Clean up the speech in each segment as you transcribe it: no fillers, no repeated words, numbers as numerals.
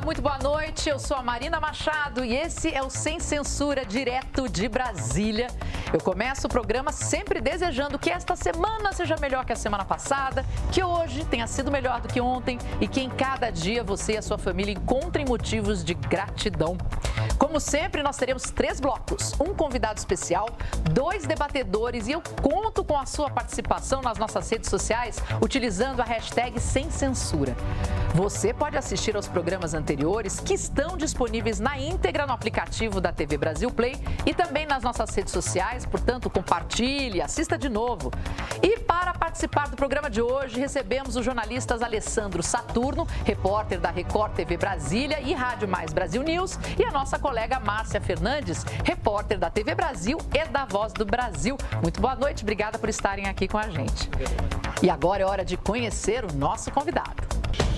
muito boa noite. Eu sou a Marina Machado e esse é o Sem Censura, direto de Brasília. Eu começo o programa sempre desejando que esta semana seja melhor que a semana passada, que hoje tenha sido melhor do que ontem e que em cada dia você e a sua família encontrem motivos de gratidão. Como sempre, nós teremos 3 blocos, um convidado especial, 2 debatedores e eu conto com a sua participação nas nossas redes sociais utilizando a hashtag Sem Censura. Você pode assistir aos programas anteriores que estão disponíveis na íntegra no aplicativo da TV Brasil Play e também nas nossas redes sociais, portanto, compartilhe, assista de novo. E para participar do programa de hoje, recebemos os jornalistas Alessandro Saturno, repórter da Record TV Brasília e Rádio Mais Brasil News, e a nossa colega Márcia Fernandes, repórter da TV Brasil e da Voz do Brasil. Muito boa noite, obrigada por estarem aqui com a gente. E agora é hora de conhecer o nosso convidado.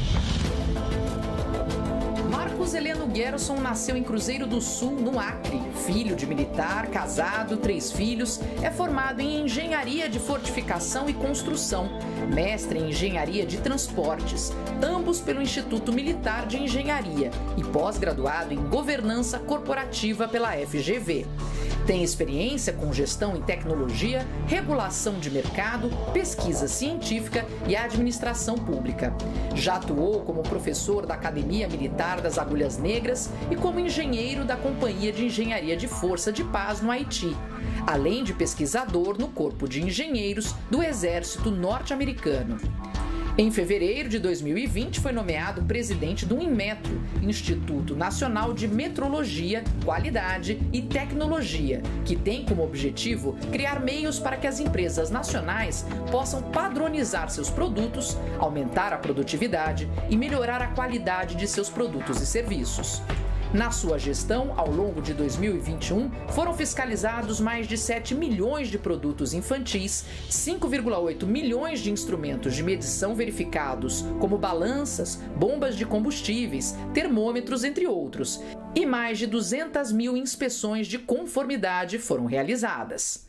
Marcos Heleno Gerson nasceu em Cruzeiro do Sul, no Acre. Filho de militar, casado, 3 filhos, é formado em Engenharia de Fortificação e Construção, mestre em Engenharia de Transportes, ambos pelo Instituto Militar de Engenharia e pós-graduado em Governança Corporativa pela FGV. Tem experiência com gestão em tecnologia, regulação de mercado, pesquisa científica e administração pública. Já atuou como professor da Academia Militar das Agulhas Negras e como engenheiro da Companhia de Engenharia de Força de Paz no Haiti, além de pesquisador no Corpo de Engenheiros do Exército Norte-Americano. Em fevereiro de 2020, foi nomeado presidente do Inmetro, Instituto Nacional de Metrologia, Qualidade e Tecnologia, que tem como objetivo criar meios para que as empresas nacionais possam padronizar seus produtos, aumentar a produtividade e melhorar a qualidade de seus produtos e serviços. Na sua gestão, ao longo de 2021, foram fiscalizados mais de 7 milhões de produtos infantis, 5,8 milhões de instrumentos de medição verificados, como balanças, bombas de combustíveis, termômetros, entre outros, e mais de 200 mil inspeções de conformidade foram realizadas.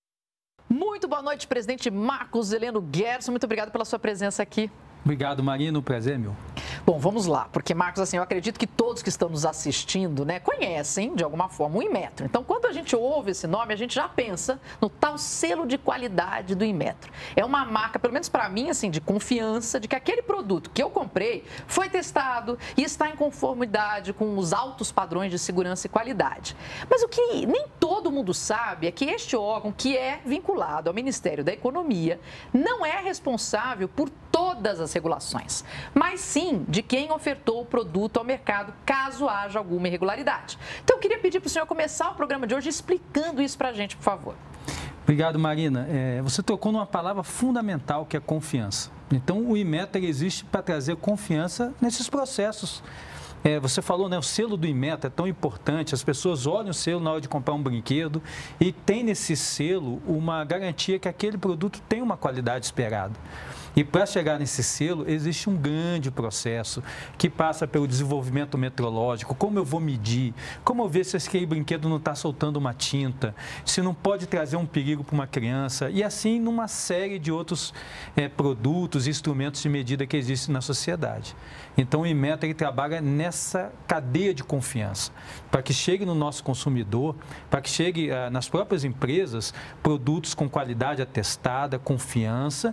Muito boa noite, presidente Marcos Heleno Gerson. Muito obrigado pela sua presença aqui. Obrigado, Marina. O prazer é meu. Bom, vamos lá, porque, Marcos, assim, eu acredito que todos que estão nos assistindo, né, conhecem, de alguma forma, o Inmetro. Então, quando a gente ouve esse nome, a gente já pensa no tal selo de qualidade do Inmetro. É uma marca, pelo menos para mim, assim, de confiança de que aquele produto que eu comprei foi testado e está em conformidade com os altos padrões de segurança e qualidade. Mas o que nem todo mundo sabe é que este órgão, que é vinculado ao Ministério da Economia, não é responsável por todas as regulações, mas sim de quem ofertou o produto ao mercado, caso haja alguma irregularidade. Então, eu queria pedir para o senhor começar o programa de hoje explicando isso para a gente, por favor. Obrigado, Marina. Você tocou numa palavra fundamental, que é confiança. Então, o Inmetro existe para trazer confiança nesses processos. Você falou, né, o selo do Inmetro é tão importante, as pessoas olham o selo na hora de comprar um brinquedo e tem nesse selo uma garantia que aquele produto tem uma qualidade esperada. E para chegar nesse selo, existe um grande processo que passa pelo desenvolvimento metrológico, como eu vou medir, como eu ver se aquele brinquedo não está soltando uma tinta, se não pode trazer um perigo para uma criança, e assim numa série de outros produtos e instrumentos de medida que existem na sociedade. Então, o Inmetro ele trabalha nessa cadeia de confiança, para que chegue no nosso consumidor, para que chegue nas próprias empresas, produtos com qualidade atestada, confiança,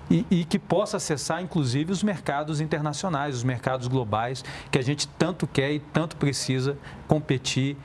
e que possa acessar, inclusive, os mercados internacionais, os mercados globais, que a gente tanto quer e tanto precisa competir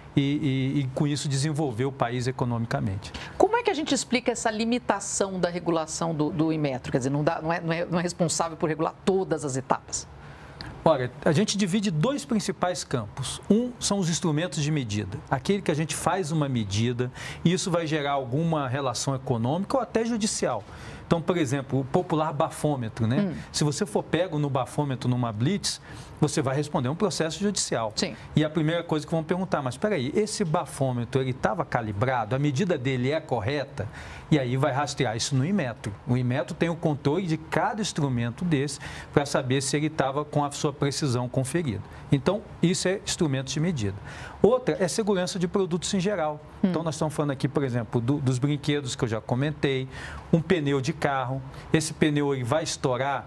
e com isso, desenvolver o país economicamente. Como é que a gente explica essa limitação da regulação do Inmetro? Quer dizer, não é responsável por regular todas as etapas? Olha, a gente divide 2 principais campos. Um são os instrumentos de medida, aquele que a gente faz uma medida e isso vai gerar alguma relação econômica ou até judicial. Então, por exemplo, o popular bafômetro, né? Se você for pego no bafômetro numa blitz, você vai responder um processo judicial. Sim. E a primeira coisa que vão perguntar, mas espera aí, esse bafômetro, ele estava calibrado? A medida dele é correta? e aí vai rastrear isso no Inmetro. O Inmetro tem o controle de cada instrumento desse para saber se ele estava com a sua precisão conferida. Então, isso é instrumento de medida. Outra é segurança de produtos em geral. Então, nós estamos falando aqui, por exemplo, dos brinquedos que eu já comentei, um pneu de carro. Esse pneu ele vai estourar,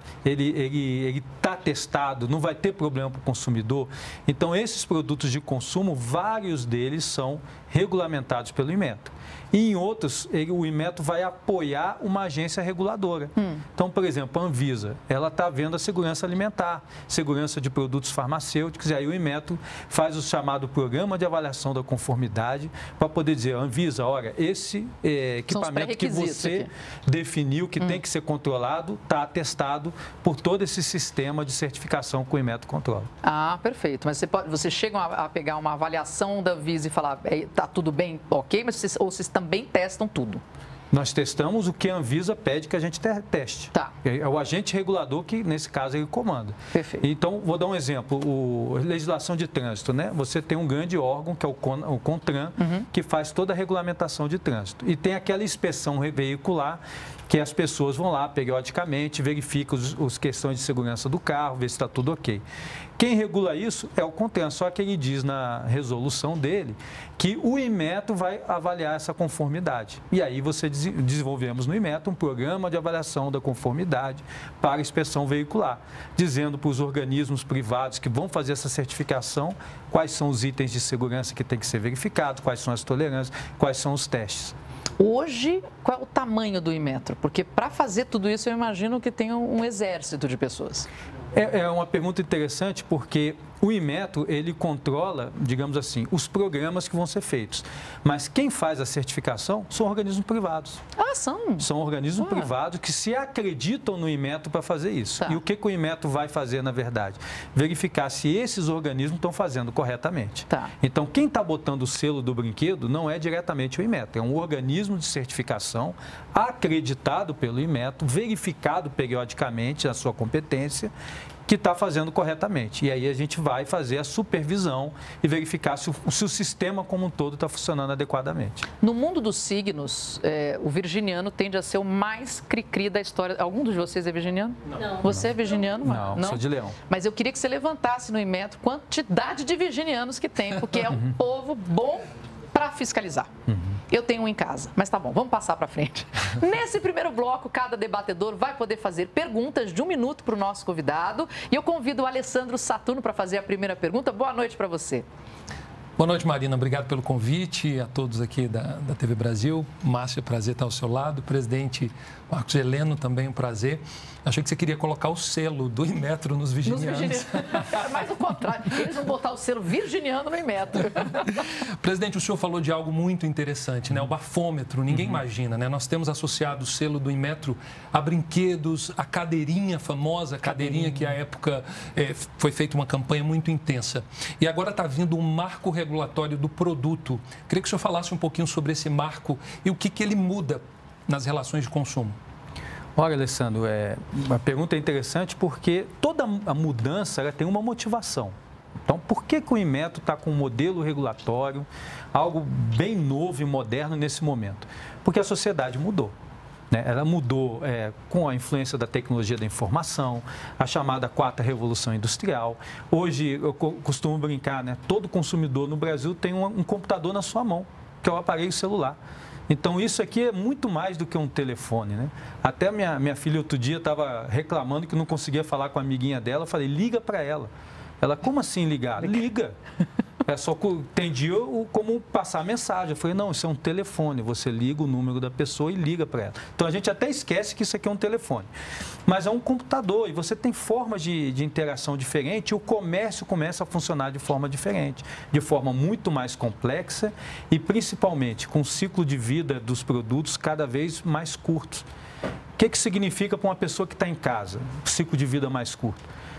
ele está testado, não vai ter problema para o consumidor. Então, esses produtos de consumo, vários deles são regulamentados pelo Inmetro. E em outros, o Inmetro vai apoiar uma agência reguladora. Então, por exemplo, a Anvisa, ela está vendo a segurança alimentar, segurança de produtos farmacêuticos, e aí o Inmetro faz o chamado Programa de Avaliação da Conformidade para poder dizer, Anvisa, olha, esse equipamento que você definiu que tem que ser controlado, está atestado por todo esse sistema de certificação que o Inmetro controla. Ah, perfeito. Mas vocês chegam a pegar uma avaliação da Anvisa e falar, está tudo bem, ok, mas vocês também testam tudo? Nós testamos o que a Anvisa pede que a gente teste. Tá. É o agente regulador que, nesse caso, ele comanda. Perfeito. Então, vou dar um exemplo. A legislação de trânsito, né? Você tem um grande órgão, que é o CONTRAN, que faz toda a regulamentação de trânsito. E tem aquela inspeção veicular, que as pessoas vão lá periodicamente, verificam as questões de segurança do carro, ver se está tudo ok. Quem regula isso é o CONTRAN, só que ele diz na resolução dele que o Inmetro vai avaliar essa conformidade. E aí desenvolvemos no Inmetro um programa de avaliação da conformidade para inspeção veicular, dizendo para os organismos privados que vão fazer essa certificação quais são os itens de segurança que tem que ser verificados, quais são as tolerâncias, quais são os testes. Hoje, qual é o tamanho do Inmetro? Porque para fazer tudo isso, eu imagino que tem um exército de pessoas. É uma pergunta interessante porque o Inmetro, ele controla, digamos assim, os programas que vão ser feitos. Mas quem faz a certificação são organismos privados. Ah, são? São organismos privados que se acreditam no Inmetro para fazer isso. Tá. E o que o Inmetro vai fazer, na verdade? Verificar se esses organismos estão fazendo corretamente. Tá. Então, quem está botando o selo do brinquedo não é diretamente o Inmetro, é um organismo de certificação acreditado pelo Inmetro, verificado periodicamente a sua competência, que está fazendo corretamente. E aí a gente vai fazer a supervisão e verificar se o sistema como um todo está funcionando adequadamente. No mundo dos signos, o virginiano tende a ser o mais cri-cri da história. Algum de vocês é virginiano? Não. Você é virginiano? Não, sou de Leão. Mas eu queria que você levantasse no Inmetro quantidade de virginianos que tem, porque é um povo bom para fiscalizar. Eu tenho um em casa, mas tá bom, vamos passar para frente. Nesse primeiro bloco, cada debatedor vai poder fazer perguntas de 1 minuto para o nosso convidado. E eu convido o Alessandro Saturno para fazer a primeira pergunta. Boa noite para você. Boa noite, Marina. Obrigado pelo convite, a todos aqui da TV Brasil. Márcia, prazer estar ao seu lado. Presidente Marcos Heleno, também um prazer. Achei que você queria colocar o selo do Inmetro nos virginianos. Mas o contrário, eles vão botar o selo virginiano no Inmetro. Presidente, o senhor falou de algo muito interessante, né? O bafômetro, ninguém imagina, né? Nós temos associado o selo do Inmetro a brinquedos, a cadeirinha famosa, cadeirinha que à época foi feita uma campanha muito intensa. E agora está vindo um marco regulatório do produto. Queria que o senhor falasse um pouquinho sobre esse marco e o que ele muda nas relações de consumo. Olha, Alessandro, a pergunta é interessante porque toda a mudança ela tem uma motivação. Então, por que o Inmetro está com um modelo regulatório, algo bem novo e moderno nesse momento? Porque a sociedade mudou. Ela mudou com a influência da tecnologia da informação, a chamada 4ª Revolução Industrial. Hoje, eu costumo brincar, né? Todo consumidor no Brasil tem um computador na sua mão, que é o aparelho celular. Então, isso aqui é muito mais do que um telefone, né? Até minha filha outro dia estava reclamando que não conseguia falar com a amiguinha dela. Eu falei, liga para ela. Ela, como assim ligar? Liga. É só que entendi como passar mensagem. Eu falei, não, isso é um telefone. Você liga o número da pessoa e liga para ela. Então, a gente até esquece que isso aqui é um telefone. Mas é um computador e você tem formas de interação diferente e o comércio começa a funcionar de forma diferente, de forma muito mais complexa e, principalmente, com o ciclo de vida dos produtos cada vez mais curtos. O que significa para uma pessoa que está em casa? Ciclo de vida mais curto.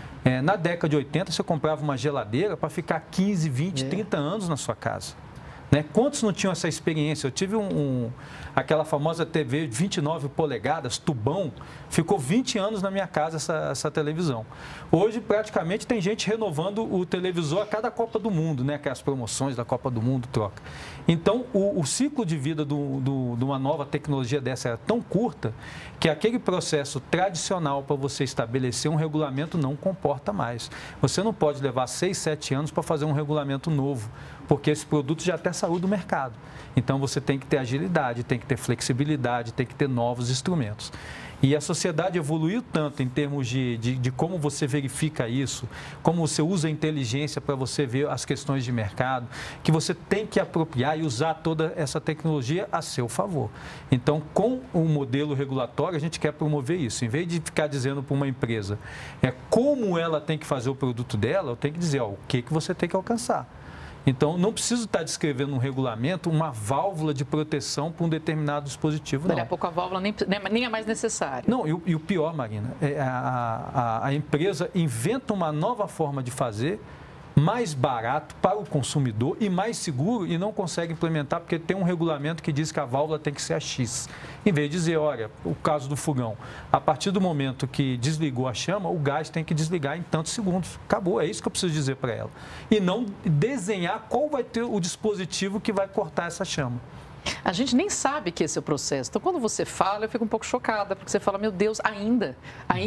Na década de 80, você comprava uma geladeira para ficar 15, 20, 30 anos na sua casa. né? Quantos não tinham essa experiência? Eu tive aquela famosa TV de 29 polegadas, tubão, ficou 20 anos na minha casa essa televisão. Hoje, praticamente, tem gente renovando o televisor a cada Copa do Mundo, né? Que as promoções da Copa do Mundo troca. Então, o ciclo de vida de uma nova tecnologia dessa era tão curta que aquele processo tradicional para você estabelecer um regulamento não comporta mais. Você não pode levar 6, 7 anos para fazer um regulamento novo, porque esse produto já até saiu do mercado. Então, você tem que ter agilidade, tem que ter flexibilidade, tem que ter novos instrumentos. E a sociedade evoluiu tanto em termos de como você verifica isso, como você usa a inteligência para você ver as questões de mercado, que você tem que apropriar e usar toda essa tecnologia a seu favor. Então, com o modelo regulatório, a gente quer promover isso. Em vez de ficar dizendo para uma empresa como ela tem que fazer o produto dela, eu tenho que dizer o que você tem que alcançar. Então, não preciso estar descrevendo no regulamento uma válvula de proteção para um determinado dispositivo, não. Daqui a pouco a válvula nem é mais necessária. Não, e o pior, Marina, a empresa inventa uma nova forma de fazer, mais barato para o consumidor e mais seguro, e não consegue implementar porque tem um regulamento que diz que a válvula tem que ser a X. Em vez de dizer, olha, o caso do fogão, a partir do momento que desligou a chama, o gás tem que desligar em tantos segundos. Acabou, é isso que eu preciso dizer para ela. E não desenhar qual vai ter o dispositivo que vai cortar essa chama. A gente nem sabe que esse é o processo. Então, quando você fala, eu fico um pouco chocada, porque você fala, meu Deus, ainda,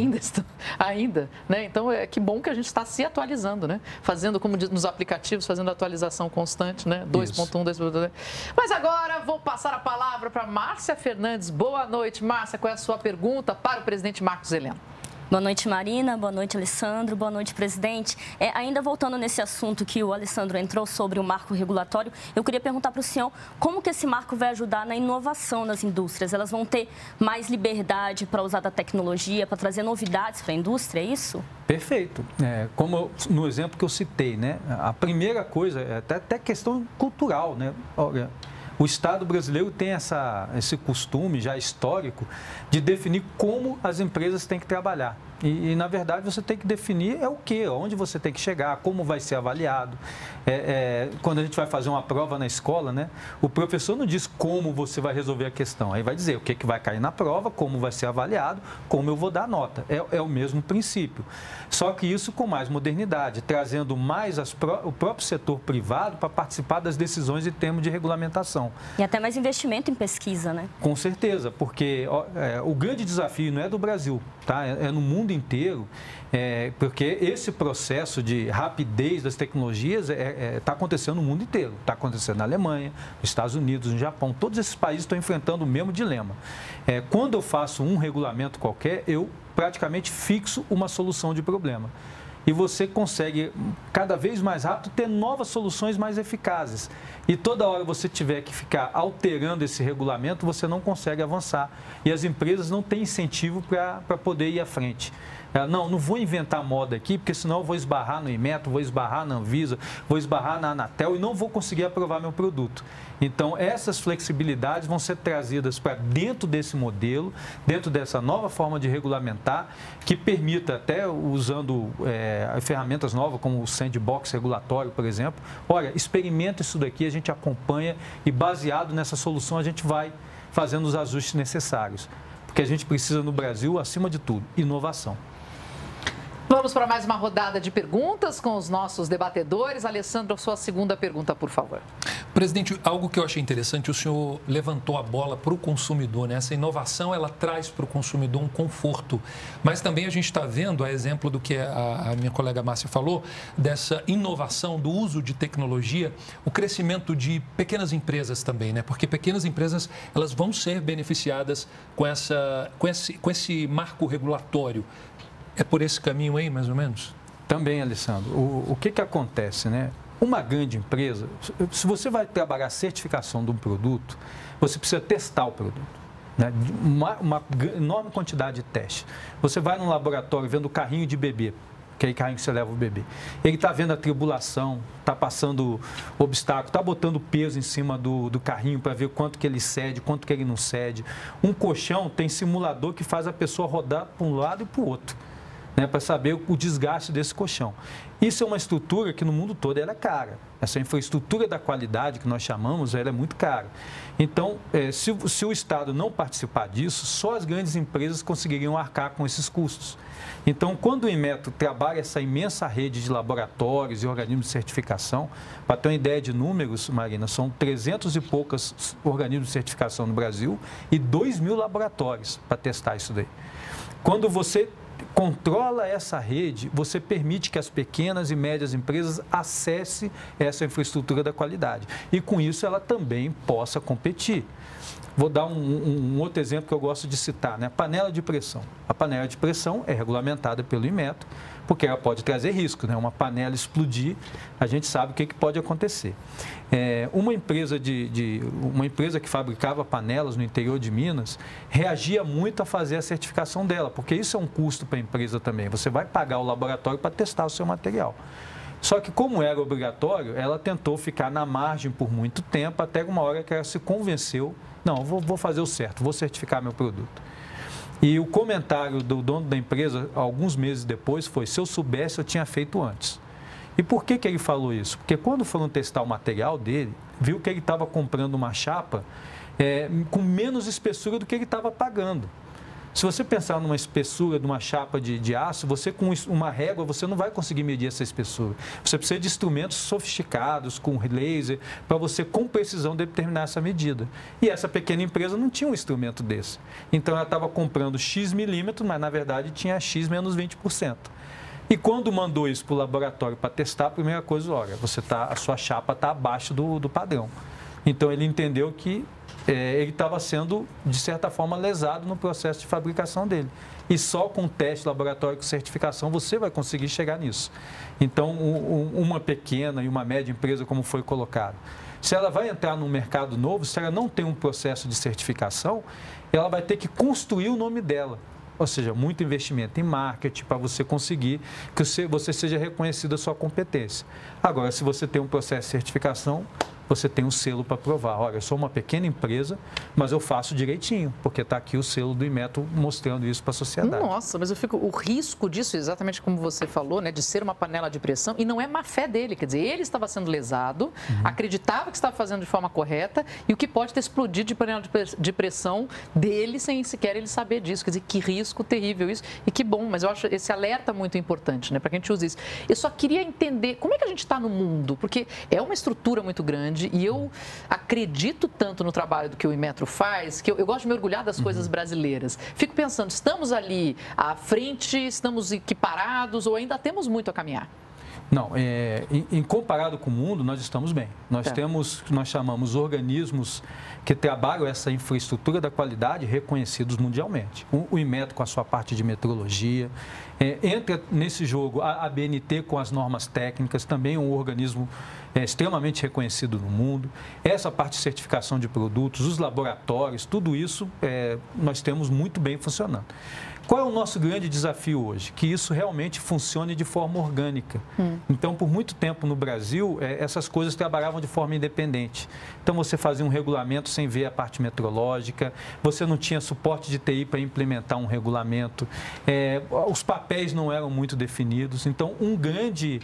né? Então, que bom que a gente está se atualizando, né? Fazendo, como nos aplicativos, fazendo atualização constante, né? 2.1, 2.2. Mas agora, vou passar a palavra para Márcia Fernandes. Boa noite, Márcia. Qual é a sua pergunta para o presidente Marcos Heleno? Boa noite, Marina. Boa noite, Alessandro. Boa noite, presidente. Ainda voltando nesse assunto que o Alessandro entrou sobre o marco regulatório, eu queria perguntar para o senhor como que esse marco vai ajudar na inovação nas indústrias? Elas vão ter mais liberdade para usar da tecnologia, para trazer novidades para a indústria, é isso? Perfeito. Como no exemplo que eu citei, né? A primeira coisa é até questão cultural, né? Olha, o Estado brasileiro tem esse costume já histórico de definir como as empresas têm que trabalhar. E na verdade, você tem que definir o quê? Onde você tem que chegar, como vai ser avaliado. Quando a gente vai fazer uma prova na escola, né, o professor não diz como você vai resolver a questão. Aí vai dizer o que vai cair na prova, como vai ser avaliado, como eu vou dar nota. É o mesmo princípio. Só que isso com mais modernidade, trazendo mais o próprio setor privado para participar das decisões em termos de regulamentação. E até mais investimento em pesquisa, né? Com certeza, porque o grande desafio não é do Brasil, tá? É no mundo inteiro, porque esse processo de rapidez das tecnologias está acontecendo no mundo inteiro. Está acontecendo na Alemanha, nos Estados Unidos, no Japão. Todos esses países estão enfrentando o mesmo dilema. Quando eu faço um regulamento qualquer, eu praticamente fixo uma solução de problema. E você consegue, cada vez mais rápido, ter novas soluções mais eficazes. E toda hora você tiver que ficar alterando esse regulamento, você não consegue avançar. E as empresas não têm incentivo para poder ir à frente. Não vou inventar moda aqui, porque senão eu vou esbarrar no Inmetro, vou esbarrar na Anvisa, vou esbarrar na Anatel e não vou conseguir aprovar meu produto. Então, essas flexibilidades vão ser trazidas para dentro desse modelo, dentro dessa nova forma de regulamentar, que permita, até usando ferramentas novas, como o sandbox regulatório, por exemplo, olha, experimenta isso daqui, a gente acompanha e, baseado nessa solução, a gente vai fazendo os ajustes necessários. Porque a gente precisa, no Brasil, acima de tudo, inovação. Vamos para mais uma rodada de perguntas com os nossos debatedores. Alessandro, sua segunda pergunta, por favor. Presidente, algo que eu achei interessante, o senhor levantou a bola para o consumidor, né? Essa inovação, ela traz para o consumidor um conforto. Mas também a gente está vendo, a exemplo do que a minha colega Márcia falou, dessa inovação, do uso de tecnologia, o crescimento de pequenas empresas também, né? Porque pequenas empresas, elas vão ser beneficiadas com esse marco regulatório. É por esse caminho aí, mais ou menos? Também, Alessandro. O que acontece, né? Uma grande empresa, se você vai trabalhar a certificação de um produto, você precisa testar o produto, né? Uma enorme quantidade de testes. Você vai num laboratório vendo o carrinho de bebê, que é o carrinho que você leva o bebê. Ele está vendo a tribulação, está passando obstáculo, está botando peso em cima do carrinho para ver quanto que ele cede, quanto que ele não cede. Um colchão tem simulador que faz a pessoa rodar para um lado e para o outro. né, para saber o desgaste desse colchão. Isso é uma estrutura que no mundo todo ela é cara. Essa infraestrutura da qualidade que nós chamamos, ela é muito cara. Então, se o Estado não participar disso, só as grandes empresas conseguiriam arcar com esses custos. Então, quando o Inmetro trabalha essa imensa rede de laboratórios e organismos de certificação, para ter uma ideia de números, Marina, são 300 e poucos organismos de certificação no Brasil e 2.000 laboratórios para testar isso daí. Quando você controla essa rede, você permite que as pequenas e médias empresas acessem essa infraestrutura da qualidade. E com isso ela também possa competir. Vou dar um outro exemplo que eu gosto de citar, né? A panela de pressão. A panela de pressão é regulamentada pelo Inmetro, porque ela pode trazer risco, né? Uma panela explodir, a gente sabe o que pode acontecer. Uma empresa que fabricava panelas no interior de Minas reagia muito a fazer a certificação dela, porque isso é um custo para a empresa também. Você vai pagar o laboratório para testar o seu material. Só que, como era obrigatório, ela tentou ficar na margem por muito tempo, até uma hora que ela se convenceu, não, vou fazer o certo, vou certificar meu produto. E o comentário do dono da empresa, alguns meses depois, foi, se eu soubesse, eu tinha feito antes. E por que ele falou isso? Porque quando foram testar o material dele, viu que ele estava comprando uma chapa com menos espessura do que ele estava pagando. Se você pensar numa espessura de uma chapa de aço, você com uma régua, você não vai conseguir medir essa espessura. Você precisa de instrumentos sofisticados, com laser, para você, com precisão, determinar essa medida. E essa pequena empresa não tinha um instrumento desse. Então, ela estava comprando X milímetros, mas, na verdade, tinha X menos 20%. E quando mandou isso para o laboratório para testar, a primeira coisa, olha, a sua chapa está abaixo do padrão. Então, ele entendeu que ele estava sendo, de certa forma, lesado no processo de fabricação dele. E só com teste laboratório com certificação você vai conseguir chegar nisso. Então, uma pequena e uma média empresa, como foi colocado, se ela vai entrar num mercado novo, se ela não tem um processo de certificação, ela vai ter que construir o nome dela. Ou seja, muito investimento em marketing para você conseguir que você seja reconhecido a sua competência. Agora, se você tem um processo de certificação, você tem um selo para provar. Olha, eu sou uma pequena empresa, mas eu faço direitinho, porque está aqui o selo do Inmetro mostrando isso para a sociedade. Nossa, mas o risco disso, exatamente como você falou, né, de ser uma panela de pressão, e não é má fé dele, quer dizer, ele estava sendo lesado, acreditava que estava fazendo de forma correta, e o que pode ter explodido de panela de pressão dele sem sequer ele saber disso. Quer dizer, que risco terrível isso, e que bom, mas eu acho esse alerta muito importante, né, para que a gente use isso. Eu só queria entender como é que a gente está no mundo, porque é uma estrutura muito grande, e eu acredito tanto no trabalho do que o Inmetro faz, que eu gosto de me orgulhar das coisas brasileiras. Fico pensando, estamos ali à frente, estamos equiparados ou ainda temos muito a caminhar? Não, comparado com o mundo, nós estamos bem. Nós temos, nós chamamos organismos que trabalham essa infraestrutura da qualidade reconhecidos mundialmente. O Inmetro com a sua parte de metrologia, entra nesse jogo a ABNT com as normas técnicas, também um organismo extremamente reconhecido no mundo. Essa parte de certificação de produtos, os laboratórios, tudo isso nós temos muito bem funcionando. Qual é o nosso grande desafio hoje? Que isso realmente funcione de forma orgânica. Então, por muito tempo no Brasil, essas coisas trabalhavam de forma independente. Então, você fazia um regulamento sem ver a parte metrológica, você não tinha suporte de TI para implementar um regulamento, os papéis não eram muito definidos. Então, um grande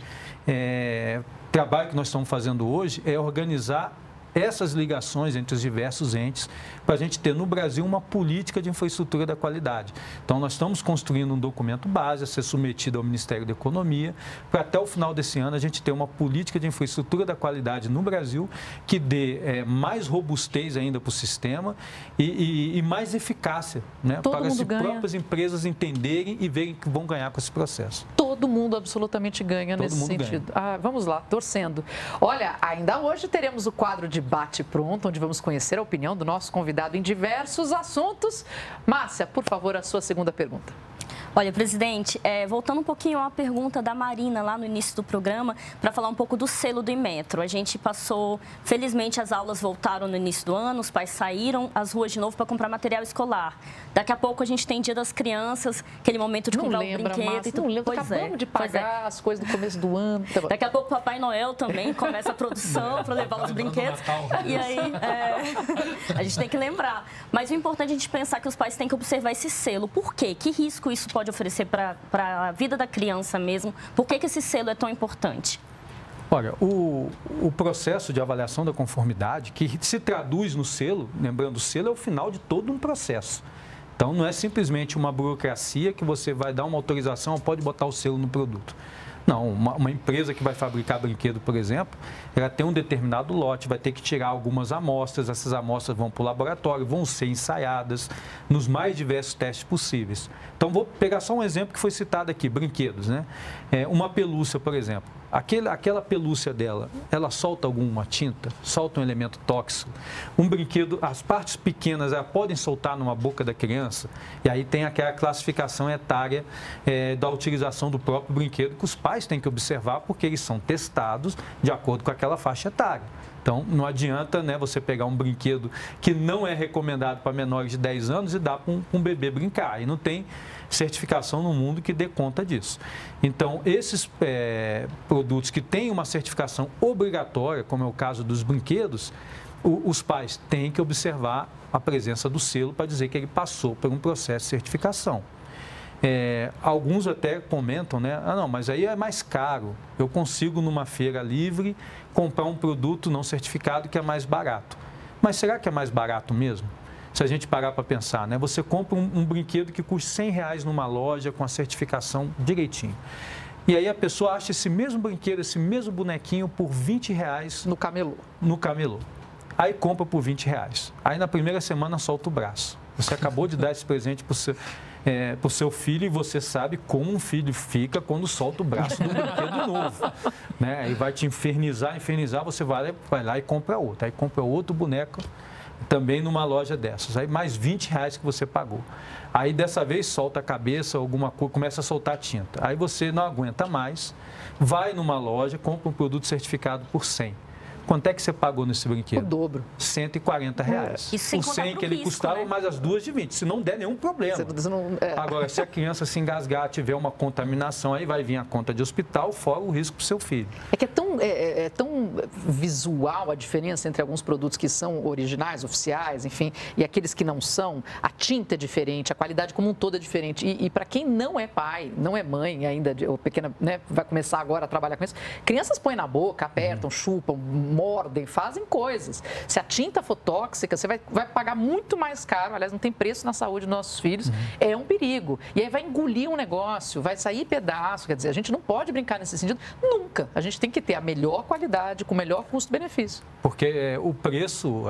trabalho que nós estamos fazendo hoje é organizar essas ligações entre os diversos entes para a gente ter no Brasil uma política de infraestrutura da qualidade. Então, nós estamos construindo um documento base a ser submetido ao Ministério da Economia para até o final desse ano a gente ter uma política de infraestrutura da qualidade no Brasil que dê mais robustez ainda para o sistema e mais eficácia, né, para as próprias empresas entenderem e verem que vão ganhar com esse processo. Todo mundo absolutamente ganha nesse sentido. Vamos lá, torcendo. Olha, ainda hoje teremos o quadro de Bate Pronto, onde vamos conhecer a opinião do nosso convidado em diversos assuntos. Márcia, por favor, a sua segunda pergunta. Olha, presidente, voltando um pouquinho à pergunta da Marina lá no início do programa, para falar um pouco do selo do Inmetro. A gente passou, felizmente as aulas voltaram no início do ano, os pais saíram às ruas de novo para comprar material escolar. Daqui a pouco a gente tem Dia das Crianças, aquele momento de comprar o brinquedo. Márcia, e tudo. Não lembra, acabamos de pagar as coisas do começo do ano. Daqui a pouco o Papai Noel também começa a produção para levar os brinquedos. E aí, a gente tem que lembrar. Mas o importante é a gente pensar que os pais têm que observar esse selo. Por quê? Que risco isso pode pode oferecer para a vida da criança mesmo? Por que esse selo é tão importante? Olha, o processo de avaliação da conformidade, que se traduz no selo, lembrando, o selo é o final de todo um processo. Então, não é simplesmente uma burocracia que você vai dar uma autorização, pode botar o selo no produto. Não, uma empresa que vai fabricar brinquedo, por exemplo, ela tem um determinado lote, vai ter que tirar algumas amostras, essas amostras vão para o laboratório, vão ser ensaiadas nos mais diversos testes possíveis. Então, vou pegar só um exemplo que foi citado aqui, brinquedos, né? Uma pelúcia, por exemplo. Aquela pelúcia dela, ela solta alguma tinta? Solta um elemento tóxico? Um brinquedo, as partes pequenas, elas podem soltar numa boca da criança? E aí tem aquela classificação etária da utilização do próprio brinquedo que os pais têm que observar porque eles são testados de acordo com aquela faixa etária. Então, não adianta, né, você pegar um brinquedo que não é recomendado para menores de 10 anos e dar para um bebê brincar. E não tem certificação no mundo que dê conta disso. Então, esses produtos que têm uma certificação obrigatória, como é o caso dos brinquedos, os pais têm que observar a presença do selo para dizer que ele passou por um processo de certificação. Alguns até comentam, né? Ah, não, mas aí é mais caro. Eu consigo, numa feira livre, comprar um produto não certificado que é mais barato. Mas será que é mais barato mesmo? Se a gente parar para pensar, né? Você compra um brinquedo que custa R$100 numa loja com a certificação direitinho. E aí a pessoa acha esse mesmo brinquedo, esse mesmo bonequinho por R$20 no camelô. No camelô. Aí compra por R$20. Aí na primeira semana solta o braço. Você acabou de dar esse presente para o seu filho e você sabe como um filho fica quando solta o braço do brinquedo novo. Né? Aí vai te infernizar, você vai lá e compra outro. Aí compra outro boneco também numa loja dessas. Aí mais R$20 que você pagou. Aí dessa vez solta a cabeça, alguma coisa, começa a soltar tinta. Aí você não aguenta mais, vai numa loja, compra um produto certificado por R$100. Quanto é que você pagou nesse brinquedo? O dobro. R$140. Isso sem o 100 que ele risco, custava, né? mais as duas de 20. Se não der nenhum problema. Agora, se a criança se engasgar, tiver uma contaminação, aí vai vir a conta de hospital, fora o risco para o seu filho. É que é tão visual a diferença entre alguns produtos que são originais, oficiais, enfim, e aqueles que não são. A tinta é diferente, a qualidade como um todo é diferente. E para quem não é pai, não é mãe ainda, ou pequena, né, vai começar agora a trabalhar com isso, crianças põem na boca, apertam, chupam, mordem, fazem coisas. Se a tinta for tóxica, você vai pagar muito mais caro, aliás, não tem preço na saúde dos nossos filhos, é um perigo. E aí vai engolir um negócio, vai sair pedaço, quer dizer, a gente não pode brincar nesse sentido nunca. A gente tem que ter a melhor qualidade, com o melhor custo-benefício. Porque o preço,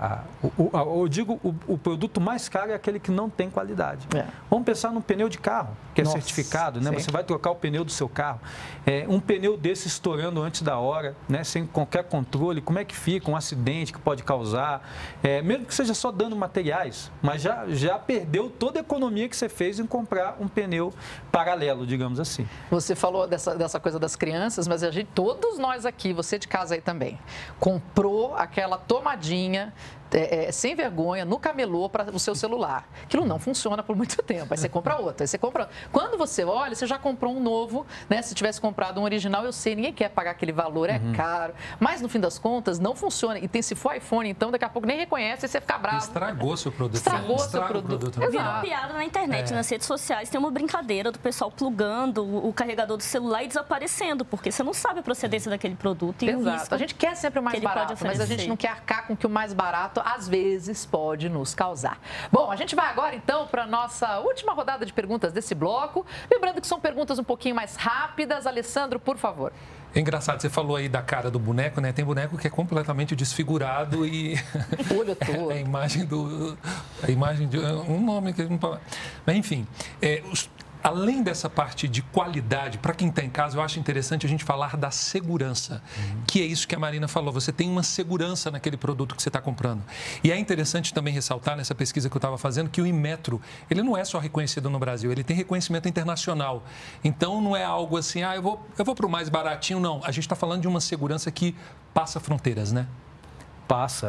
eu digo, o produto mais caro é aquele que não tem qualidade. Vamos pensar no pneu de carro, que é certificado, né? Sim. Você vai trocar o pneu do seu carro. Um pneu desse estourando antes da hora, né? Sem qualquer controle, como é que fica, um acidente que pode causar, mesmo que seja só dano materiais, mas já perdeu toda a economia que você fez em comprar um pneu paralelo, digamos assim. Você falou dessa coisa das crianças, mas todos nós aqui, você de casa aí também, comprou aquela tomadinha sem vergonha, no camelô para o seu celular. Aquilo não funciona por muito tempo. Aí você compra outro, aí você compra outro. Quando você olha, você já comprou um novo, né? Se tivesse comprado um original, eu sei, ninguém quer pagar aquele valor, é caro. Mas, no fim das contas, não funciona. E se for iPhone, então, daqui a pouco nem reconhece, aí você fica bravo. Estragou seu produto. Estragou seu produto. Virou piada na internet, nas redes sociais. Tem uma brincadeira do pessoal plugando o carregador do celular e desaparecendo, porque você não sabe a procedência daquele produto. E exato. A gente quer sempre o mais barato, mas a gente não quer arcar com que o mais barato às vezes pode nos causar. Bom, a gente vai agora então para a nossa última rodada de perguntas desse bloco. Lembrando que são perguntas um pouquinho mais rápidas. Alessandro, por favor. É engraçado, você falou aí da cara do boneco, né? Tem boneco que é completamente desfigurado e... O olho todo. A imagem de... Um nome que... Mas, enfim, além dessa parte de qualidade, para quem está em casa, eu acho interessante a gente falar da segurança, que é isso que a Marina falou. Você tem uma segurança naquele produto que você está comprando. E é interessante também ressaltar nessa pesquisa que eu estava fazendo que o Inmetro, ele não é só reconhecido no Brasil, ele tem reconhecimento internacional. Então, não é algo assim, eu vou para o mais baratinho, não. A gente está falando de uma segurança que passa fronteiras, né? Passa.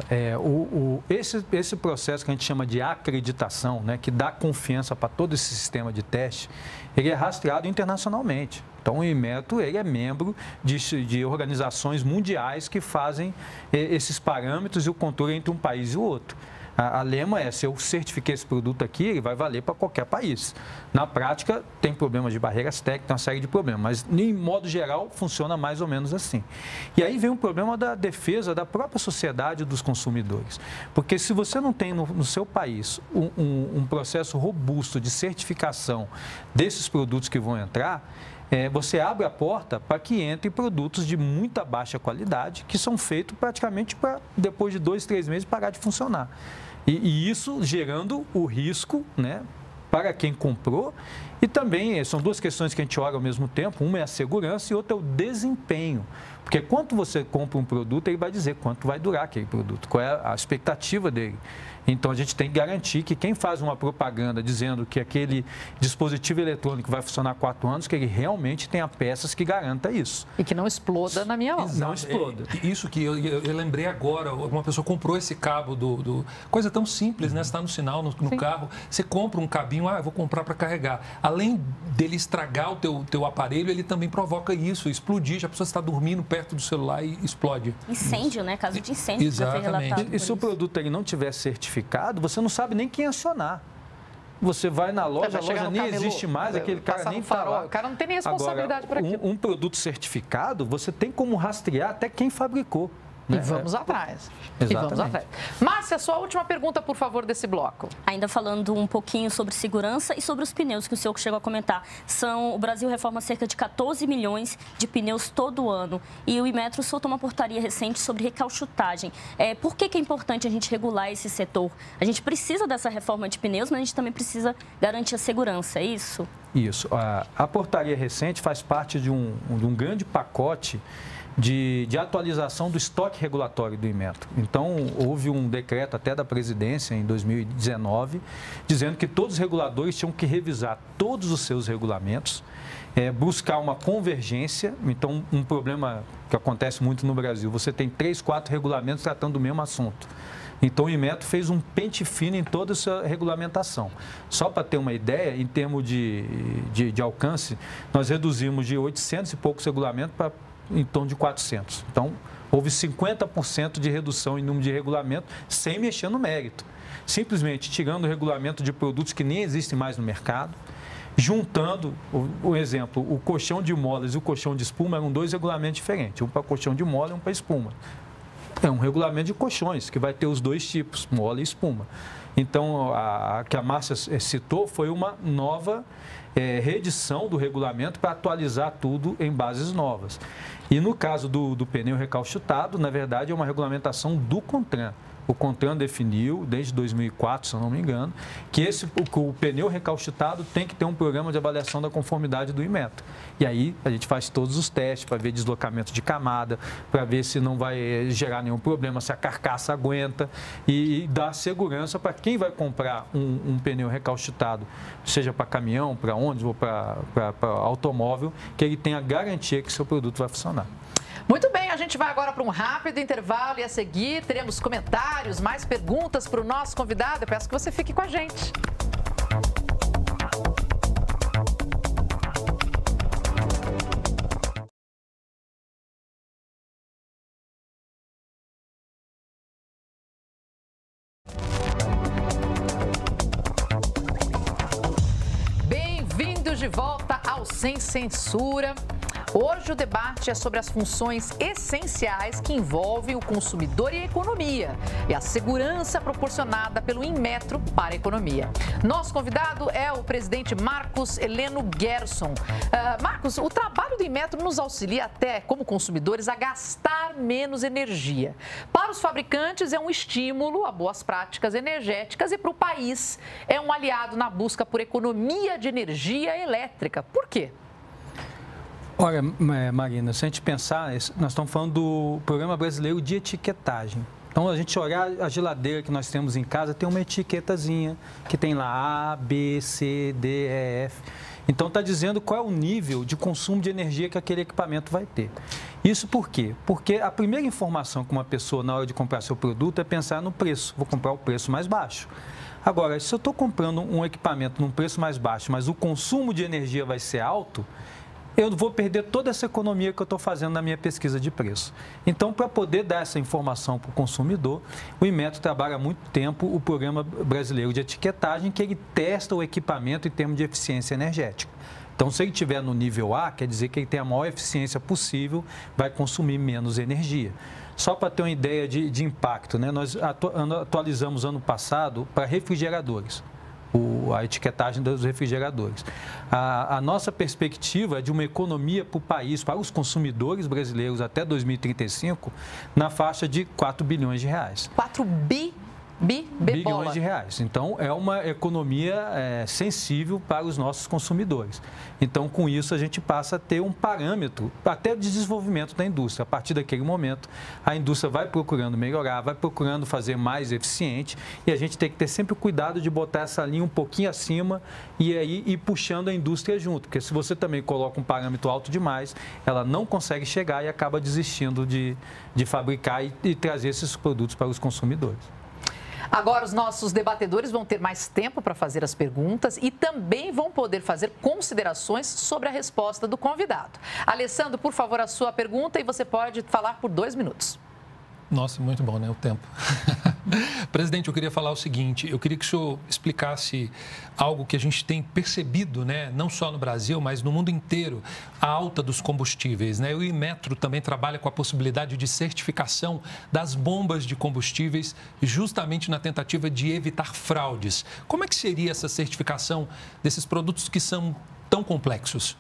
Esse processo que a gente chama de acreditação, né, que dá confiança para todo esse sistema de teste, ele é rastreado internacionalmente. Então, o Inmetro, ele é membro de organizações mundiais que fazem esses parâmetros e o controle entre um país e o outro. A lema é, se eu certifiquei esse produto aqui, ele vai valer para qualquer país. Na prática, tem problemas de barreiras técnicas, tem uma série de problemas, mas, em modo geral, funciona mais ou menos assim. E aí vem um problema da defesa da própria sociedade e dos consumidores. Porque se você não tem no seu país um processo robusto de certificação desses produtos que vão entrar, você abre a porta para que entrem produtos de muita baixa qualidade, que são feitos praticamente para, depois de 2, 3 meses, parar de funcionar. E isso gerando o risco, né, para quem comprou. E também são duas questões que a gente olha ao mesmo tempo. Uma é a segurança e outra é o desempenho. Porque quando você compra um produto, ele vai dizer quanto vai durar aquele produto, qual é a expectativa dele. Então, a gente tem que garantir que quem faz uma propaganda dizendo que aquele dispositivo eletrônico vai funcionar 4 anos, que ele realmente tenha peças que garanta isso. E que não exploda na minha mão. Não exploda. Isso que eu lembrei agora, uma pessoa comprou esse cabo coisa tão simples, né? Você está no sinal, no carro, você compra um cabinho, eu vou comprar para carregar. Além dele estragar o teu aparelho, ele também provoca isso, explodir, já a pessoa está dormindo perto do celular e explode. Incêndio, né? Caso de incêndio. Exatamente. E se o produto ele não tiver certificado, você não sabe nem quem acionar. Você vai na loja, a loja nem existe mais, aquele cara nem está lá. O cara não tem nem responsabilidade por aquilo. Um produto certificado, você tem como rastrear até quem fabricou. E vamos atrás. Exatamente. E vamos atrás. Márcia, sua última pergunta, por favor, desse bloco. Ainda falando um pouquinho sobre segurança e sobre os pneus que o senhor chegou a comentar. O Brasil reforma cerca de 14 milhões de pneus todo ano. E o Inmetro soltou uma portaria recente sobre recauchutagem. Por que é importante a gente regular esse setor? A gente precisa dessa reforma de pneus, mas a gente também precisa garantir a segurança, é isso? Isso. A portaria recente faz parte de um grande pacote de atualização do estoque regulatório do Inmetro. Então, houve um decreto até da presidência em 2019, dizendo que todos os reguladores tinham que revisar todos os seus regulamentos, buscar uma convergência. Então, um problema que acontece muito no Brasil, você tem 3, 4 regulamentos tratando do mesmo assunto. Então, o Inmetro fez um pente fino em toda essa regulamentação. Só para ter uma ideia, em termos de alcance, nós reduzimos de 800 e poucos regulamentos para em torno de 400. Então, houve 50% de redução em número de regulamento sem mexer no mérito. Simplesmente tirando o regulamento de produtos que nem existem mais no mercado, juntando, o exemplo, o colchão de molas e o colchão de espuma eram 2 regulamentos diferentes, um para colchão de mola e um para espuma. É um regulamento de colchões, que vai ter os 2 tipos, mola e espuma. Então, a que a Márcia citou foi uma nova reedição do regulamento para atualizar tudo em bases novas. E no caso do pneu recauchutado, na verdade, é uma regulamentação do CONTRAN. O CONTRAN definiu, desde 2004, se eu não me engano, que o pneu recauchutado tem que ter um programa de avaliação da conformidade do Inmetro. E aí a gente faz todos os testes para ver deslocamento de camada, para ver se não vai gerar nenhum problema, se a carcaça aguenta e dar segurança para quem vai comprar um pneu recauchutado, seja para caminhão, para ônibus ou para automóvel, que ele tenha garantia que seu produto vai funcionar. Muito bem, a gente vai agora para um rápido intervalo e a seguir teremos comentários, mais perguntas para o nosso convidado. Eu peço que você fique com a gente. Bem-vindos de volta ao Sem Censura. Hoje o debate é sobre as funções essenciais que envolvem o consumidor e a economia e a segurança proporcionada pelo Inmetro para a economia. Nosso convidado é o presidente Marcos Heleno Gerson. Marcos, o trabalho do Inmetro nos auxilia até, como consumidores, a gastar menos energia. Para os fabricantes é um estímulo a boas práticas energéticas e para o país é um aliado na busca por economia de energia elétrica. Por quê? Olha, Marina, se a gente pensar, nós estamos falando do Programa Brasileiro de Etiquetagem. Então, a gente olhar a geladeira que nós temos em casa, tem uma etiquetazinha que tem lá A, B, C, D, E, F. Então, está dizendo qual é o nível de consumo de energia que aquele equipamento vai ter. Isso por quê? Porque a primeira informação que uma pessoa, na hora de comprar seu produto, é pensar no preço. Vou comprar o preço mais baixo. Agora, se eu estou comprando um equipamento num preço mais baixo, mas o consumo de energia vai ser alto, eu vou perder toda essa economia que eu estou fazendo na minha pesquisa de preço. Então, para poder dar essa informação para o consumidor, o Inmetro trabalha há muito tempo o Programa Brasileiro de Etiquetagem, que ele testa o equipamento em termos de eficiência energética. Então, se ele estiver no nível A, quer dizer que ele tem a maior eficiência possível, vai consumir menos energia. Só para ter uma ideia de impacto, né? Nós atualizamos ano passado para refrigeradores. A etiquetagem dos refrigeradores. A nossa perspectiva é de uma economia para o país, para os consumidores brasileiros até 2035, na faixa de 4 bilhões de reais. 4 bilhões de reais. Então, é uma economia sensível para os nossos consumidores. Então, com isso, a gente passa a ter um parâmetro até de desenvolvimento da indústria. A partir daquele momento, a indústria vai procurando melhorar, vai procurando fazer mais eficiente e a gente tem que ter sempre o cuidado de botar essa linha um pouquinho acima e aí ir puxando a indústria junto. Porque se você também coloca um parâmetro alto demais, ela não consegue chegar e acaba desistindo de fabricar e trazer esses produtos para os consumidores. Agora, os nossos debatedores vão ter mais tempo para fazer as perguntas e também vão poder fazer considerações sobre a resposta do convidado. Alessandro, por favor, a sua pergunta e você pode falar por 2 minutos. Nossa, muito bom, né? O tempo. Presidente, eu queria falar o seguinte, eu queria que o senhor explicasse algo que a gente tem percebido, né? Não só no Brasil, mas no mundo inteiro, a alta dos combustíveis, né? O Inmetro também trabalha com a possibilidade de certificação das bombas de combustíveis, justamente na tentativa de evitar fraudes. Como é que seria essa certificação desses produtos que são tão complexos?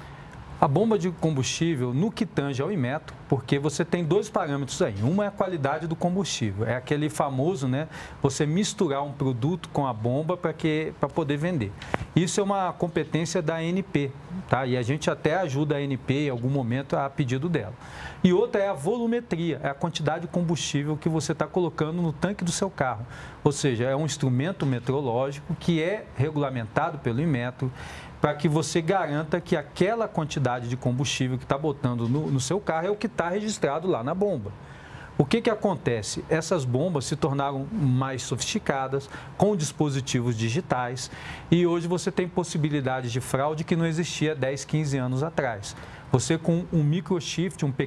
A bomba de combustível, no que tange ao Inmetro, porque você tem 2 parâmetros aí. Uma é a qualidade do combustível, é aquele famoso, né? Você misturar um produto com a bomba para poder vender. Isso é uma competência da ANP, tá? E a gente até ajuda a ANP em algum momento a pedido dela. E outra é a volumetria, é a quantidade de combustível que você está colocando no tanque do seu carro. Ou seja, é um instrumento metrológico que é regulamentado pelo Inmetro, para que você garanta que aquela quantidade de combustível que está botando no seu carro é o que está registrado lá na bomba. O que acontece? Essas bombas se tornaram mais sofisticadas, com dispositivos digitais, e hoje você tem possibilidades de fraude que não existia 10, 15 anos atrás. Você com um microchip, um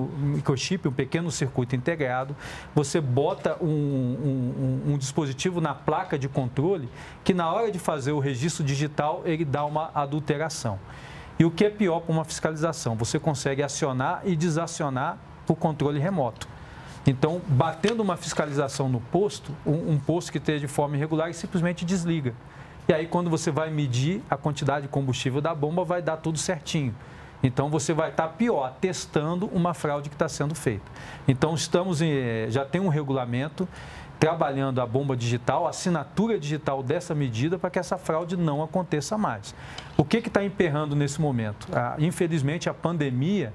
pequeno circuito integrado, você bota um dispositivo na placa de controle que na hora de fazer o registro digital ele dá uma adulteração. E o que é pior para uma fiscalização? Você consegue acionar e desacionar por controle remoto. Então, batendo uma fiscalização no posto, um posto que esteja de forma irregular, ele simplesmente desliga. E aí, quando você vai medir a quantidade de combustível da bomba, vai dar tudo certinho. Então, você vai estar pior, testando uma fraude que está sendo feita. Então, já tem um regulamento trabalhando a bomba digital, a assinatura digital dessa medida para que essa fraude não aconteça mais. O que está emperrando nesse momento? Infelizmente, a pandemia,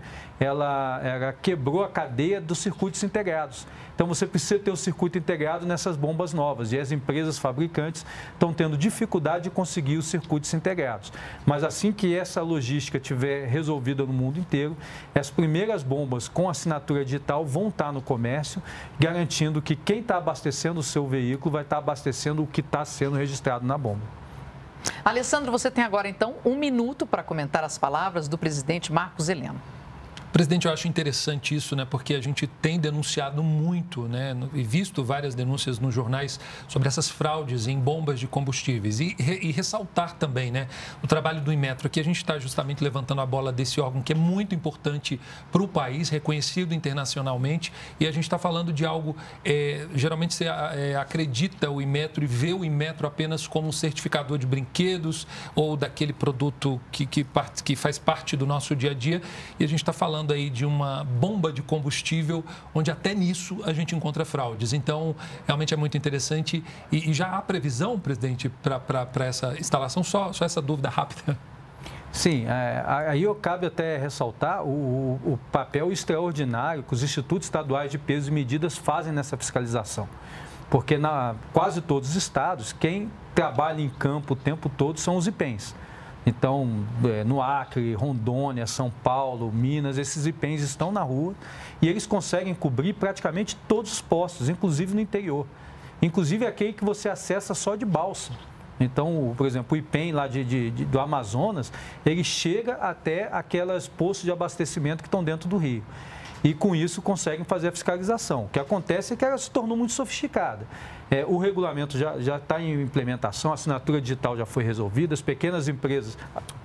ela quebrou a cadeia dos circuitos integrados. Então, você precisa ter o circuito integrado nessas bombas novas e as empresas fabricantes estão tendo dificuldade de conseguir os circuitos integrados. Mas assim que essa logística estiver resolvida no mundo inteiro, as primeiras bombas com assinatura digital vão estar no comércio, garantindo que quem está abastecendo o seu veículo vai estar abastecendo o que está sendo registrado na bomba. Alessandro, você tem agora, então, 1 minuto para comentar as palavras do presidente Marcos Heleno. Presidente, eu acho interessante isso, né? Porque a gente tem denunciado muito, né? E visto várias denúncias nos jornais sobre essas fraudes em bombas de combustíveis. E ressaltar também, né? O trabalho do Inmetro. Aqui a gente está justamente levantando a bola desse órgão que é muito importante para o país, reconhecido internacionalmente. E a gente está falando de algo, geralmente você acredita o Inmetro e vê o Inmetro apenas como um certificador de brinquedos ou daquele produto que faz parte do nosso dia a dia. E a gente está falando aí de uma bomba de combustível, onde até nisso a gente encontra fraudes. Então, realmente é muito interessante. E já há previsão, presidente, para essa instalação? Só essa dúvida rápida. Sim, aí cabe até ressaltar o papel extraordinário que os institutos estaduais de pesos e medidas fazem nessa fiscalização. Porque quase todos os estados, quem trabalha em campo o tempo todo são os IPENs. Então, no Acre, Rondônia, São Paulo, Minas, esses IPENs estão na rua e eles conseguem cobrir praticamente todos os postos, inclusive no interior. Inclusive aquele que você acessa só de balsa. Então, por exemplo, o IPEM lá do Amazonas, ele chega até aquelas poços de abastecimento que estão dentro do rio. E com isso conseguem fazer a fiscalização. O que acontece é que ela se tornou muito sofisticada. O regulamento já está em implementação, a assinatura digital já foi resolvida, as pequenas empresas,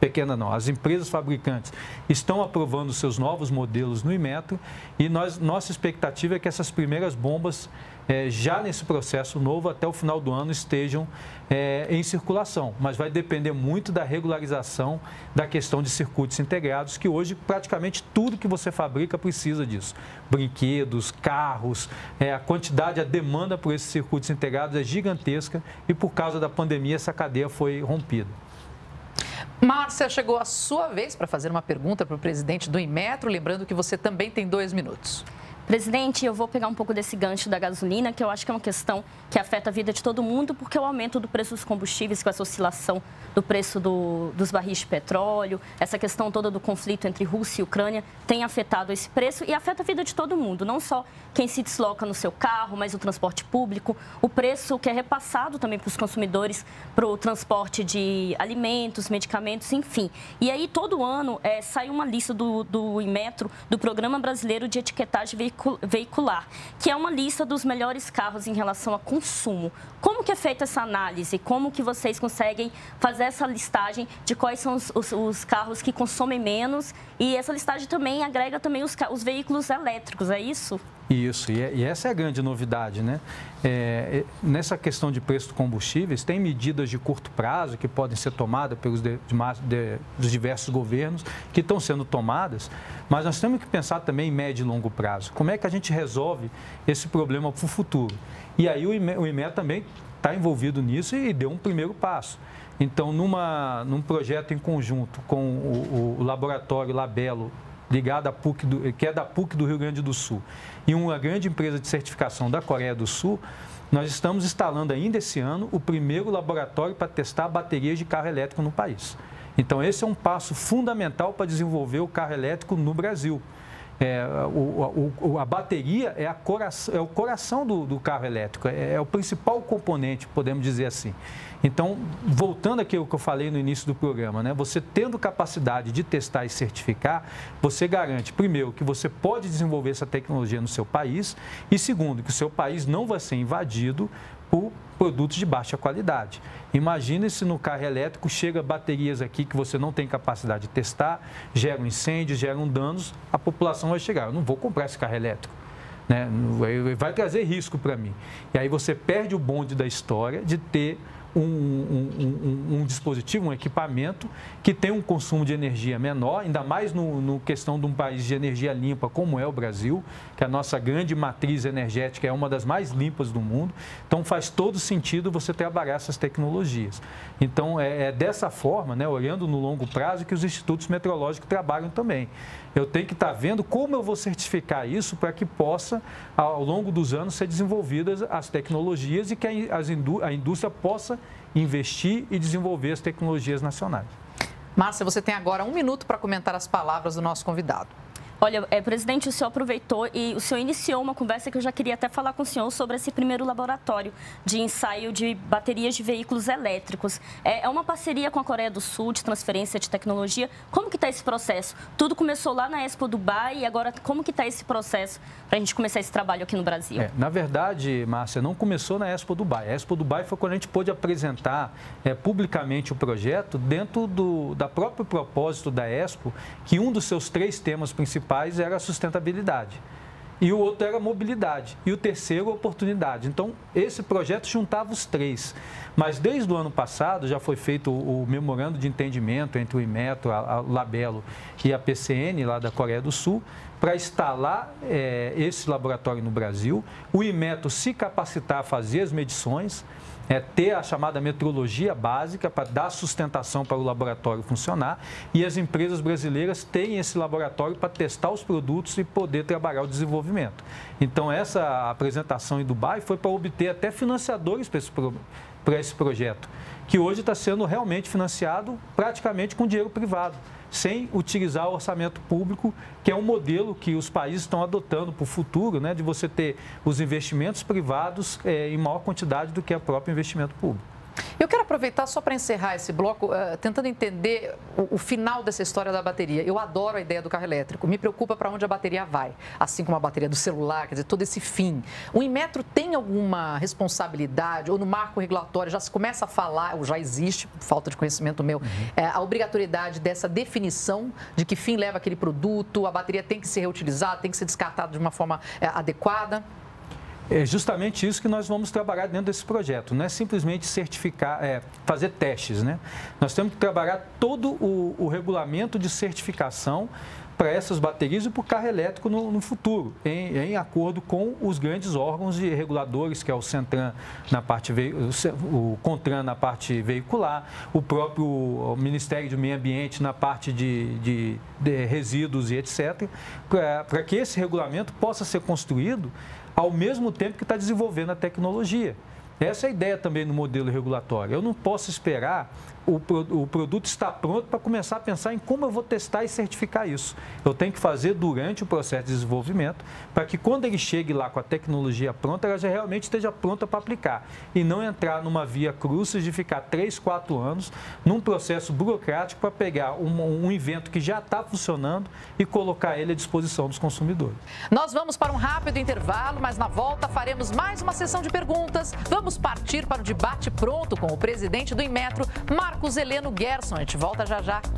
as empresas fabricantes estão aprovando seus novos modelos no Inmetro e nossa expectativa é que essas primeiras bombas, já nesse processo novo, até o final do ano, estejam em circulação. Mas vai depender muito da regularização da questão de circuitos integrados, que hoje praticamente tudo que você fabrica precisa disso. Brinquedos, carros, a quantidade, a demanda por esses circuitos integrados é gigantesca e por causa da pandemia essa cadeia foi rompida. Márcia, chegou a sua vez para fazer uma pergunta para o presidente do Inmetro, lembrando que você também tem 2 minutos. Presidente, eu vou pegar um pouco desse gancho da gasolina, que eu acho que é uma questão que afeta a vida de todo mundo, porque o aumento do preço dos combustíveis, com essa oscilação do preço dos barris de petróleo, essa questão toda do conflito entre Rússia e Ucrânia, tem afetado esse preço e afeta a vida de todo mundo, não só quem se desloca no seu carro, mas o transporte público, o preço que é repassado também para os consumidores, para o transporte de alimentos, medicamentos, enfim. E aí, todo ano, sai uma lista do Inmetro, do Programa Brasileiro de Etiquetagem Veicular, que é uma lista dos melhores carros em relação a consumo. Como que é feita essa análise? Como que vocês conseguem fazer essa listagem de quais são os carros que consomem menos? E essa listagem também agrega também os veículos elétricos, é isso? Isso, e essa é a grande novidade, né? Nessa questão de preço de combustíveis, tem medidas de curto prazo que podem ser tomadas pelos dos diversos governos, que estão sendo tomadas, mas nós temos que pensar também em médio e longo prazo. Como é que a gente resolve esse problema para o futuro? E aí o IME também está envolvido nisso e deu um primeiro passo. Então, num projeto em conjunto com o laboratório Labelo, ligado à PUC, que é da PUC do Rio Grande do Sul, e uma grande empresa de certificação da Coreia do Sul, nós estamos instalando ainda esse ano o primeiro laboratório para testar baterias de carro elétrico no país. Então, esse é um passo fundamental para desenvolver o carro elétrico no Brasil. A bateria é o coração do carro elétrico, é o principal componente, podemos dizer assim. Então, voltando aqui ao que eu falei no início do programa, né? Você tendo capacidade de testar e certificar, você garante, primeiro, que você pode desenvolver essa tecnologia no seu país e, segundo, que o seu país não vai ser invadido por produtos de baixa qualidade. Imagine se no carro elétrico chega baterias aqui que você não tem capacidade de testar, geram incêndios, geram danos, a população vai chegar, eu não vou comprar esse carro elétrico, né? Vai trazer risco para mim. E aí você perde o bonde da história de ter um dispositivo, um equipamento que tem um consumo de energia menor, ainda mais no questão de um país de energia limpa como é o Brasil, que a nossa grande matriz energética é uma das mais limpas do mundo. Então faz todo sentido você trabalhar essas tecnologias. Então é dessa forma, né, olhando no longo prazo, que os institutos meteorológicos trabalham também. Eu tenho que estar vendo como eu vou certificar isso para que possa, ao longo dos anos, ser desenvolvidas as tecnologias e que a indústria possa investir e desenvolver as tecnologias nacionais. Márcia, você tem agora 1 minuto para comentar as palavras do nosso convidado. Olha, presidente, o senhor aproveitou e o senhor iniciou uma conversa que eu já queria até falar com o senhor sobre esse primeiro laboratório de ensaio de baterias de veículos elétricos. É uma parceria com a Coreia do Sul de transferência de tecnologia. Como que está esse processo? Tudo começou lá na Expo Dubai e agora como que está esse processo para a gente começar esse trabalho aqui no Brasil? Na verdade, Márcia, não começou na Expo Dubai. A Expo Dubai foi quando a gente pôde apresentar publicamente o projeto dentro da próprio propósito da Expo, que um dos seus 3 temas principais era a sustentabilidade, e o outro era a mobilidade, e o terceiro, a oportunidade. Então, esse projeto juntava os 3. Mas desde o ano passado já foi feito o memorando de entendimento entre o Inmetro, a Labelo e a PCN, lá da Coreia do Sul, para instalar esse laboratório no Brasil, o Inmetro se capacitar a fazer as medições, ter a chamada metrologia básica para dar sustentação para o laboratório funcionar, e as empresas brasileiras têm esse laboratório para testar os produtos e poder trabalhar o desenvolvimento. Então, essa apresentação em Dubai foi para obter até financiadores para esse projeto, que hoje está sendo realmente financiado praticamente com dinheiro privado, sem utilizar o orçamento público, que é um modelo que os países estão adotando para o futuro, né, de você ter os investimentos privados em maior quantidade do que o próprio investimento público. Eu quero aproveitar só para encerrar esse bloco, tentando entender o final dessa história da bateria. Eu adoro a ideia do carro elétrico, me preocupa para onde a bateria vai, assim como a bateria do celular, quer dizer, todo esse fim. O Inmetro tem alguma responsabilidade, ou no marco regulatório já se começa a falar, ou já existe, por falta de conhecimento meu, a obrigatoriedade dessa definição de que fim leva aquele produto, a bateria tem que ser reutilizada, tem que ser descartada de uma forma adequada? É justamente isso que nós vamos trabalhar dentro desse projeto, não é simplesmente certificar, fazer testes, né? Nós temos que trabalhar todo o regulamento de certificação para essas baterias e para o carro elétrico no futuro, em acordo com os grandes órgãos de reguladores, que é o CENTRAN na parte o CONTRAN na parte veicular, o próprio Ministério do Meio Ambiente na parte de resíduos e etc., para que esse regulamento possa ser construído ao mesmo tempo que está desenvolvendo a tecnologia. Essa é a ideia também no modelo regulatório. Eu não posso esperar o produto estar pronto para começar a pensar em como eu vou testar e certificar isso. Eu tenho que fazer durante o processo de desenvolvimento para que quando ele chegue lá com a tecnologia pronta, ela já realmente esteja pronta para aplicar e não entrar numa via crucis de ficar 3, 4 anos num processo burocrático para pegar um invento que já está funcionando e colocar ele à disposição dos consumidores. Nós vamos para um rápido intervalo, mas na volta faremos mais uma sessão de perguntas. Vamos partir para o debate pronto com o presidente do Inmetro, Marcos Heleno Gerson. A gente volta já já.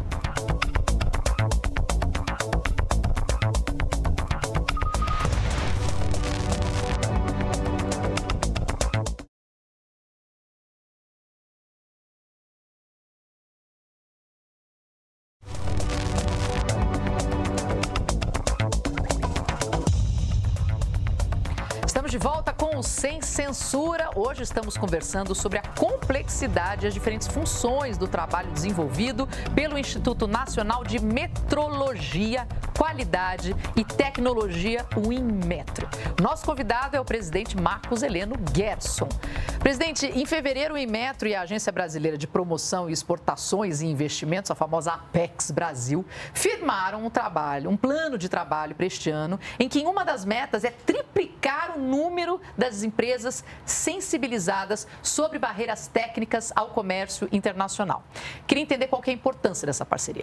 Estamos de volta com o Sem Censura. Hoje estamos conversando sobre a complexidade e as diferentes funções do trabalho desenvolvido pelo Instituto Nacional de Metrologia, Qualidade e Tecnologia, o Inmetro. Nosso convidado é o presidente Marcos Heleno Gerson. Presidente, em fevereiro o Inmetro e a Agência Brasileira de Promoção e Exportações e Investimentos, a famosa Apex Brasil, firmaram um plano de trabalho para este ano, em que uma das metas é triplicar o número das empresas sensibilizadas sobre barreiras técnicas ao comércio internacional. Queria entender qual que é a importância dessa parceria.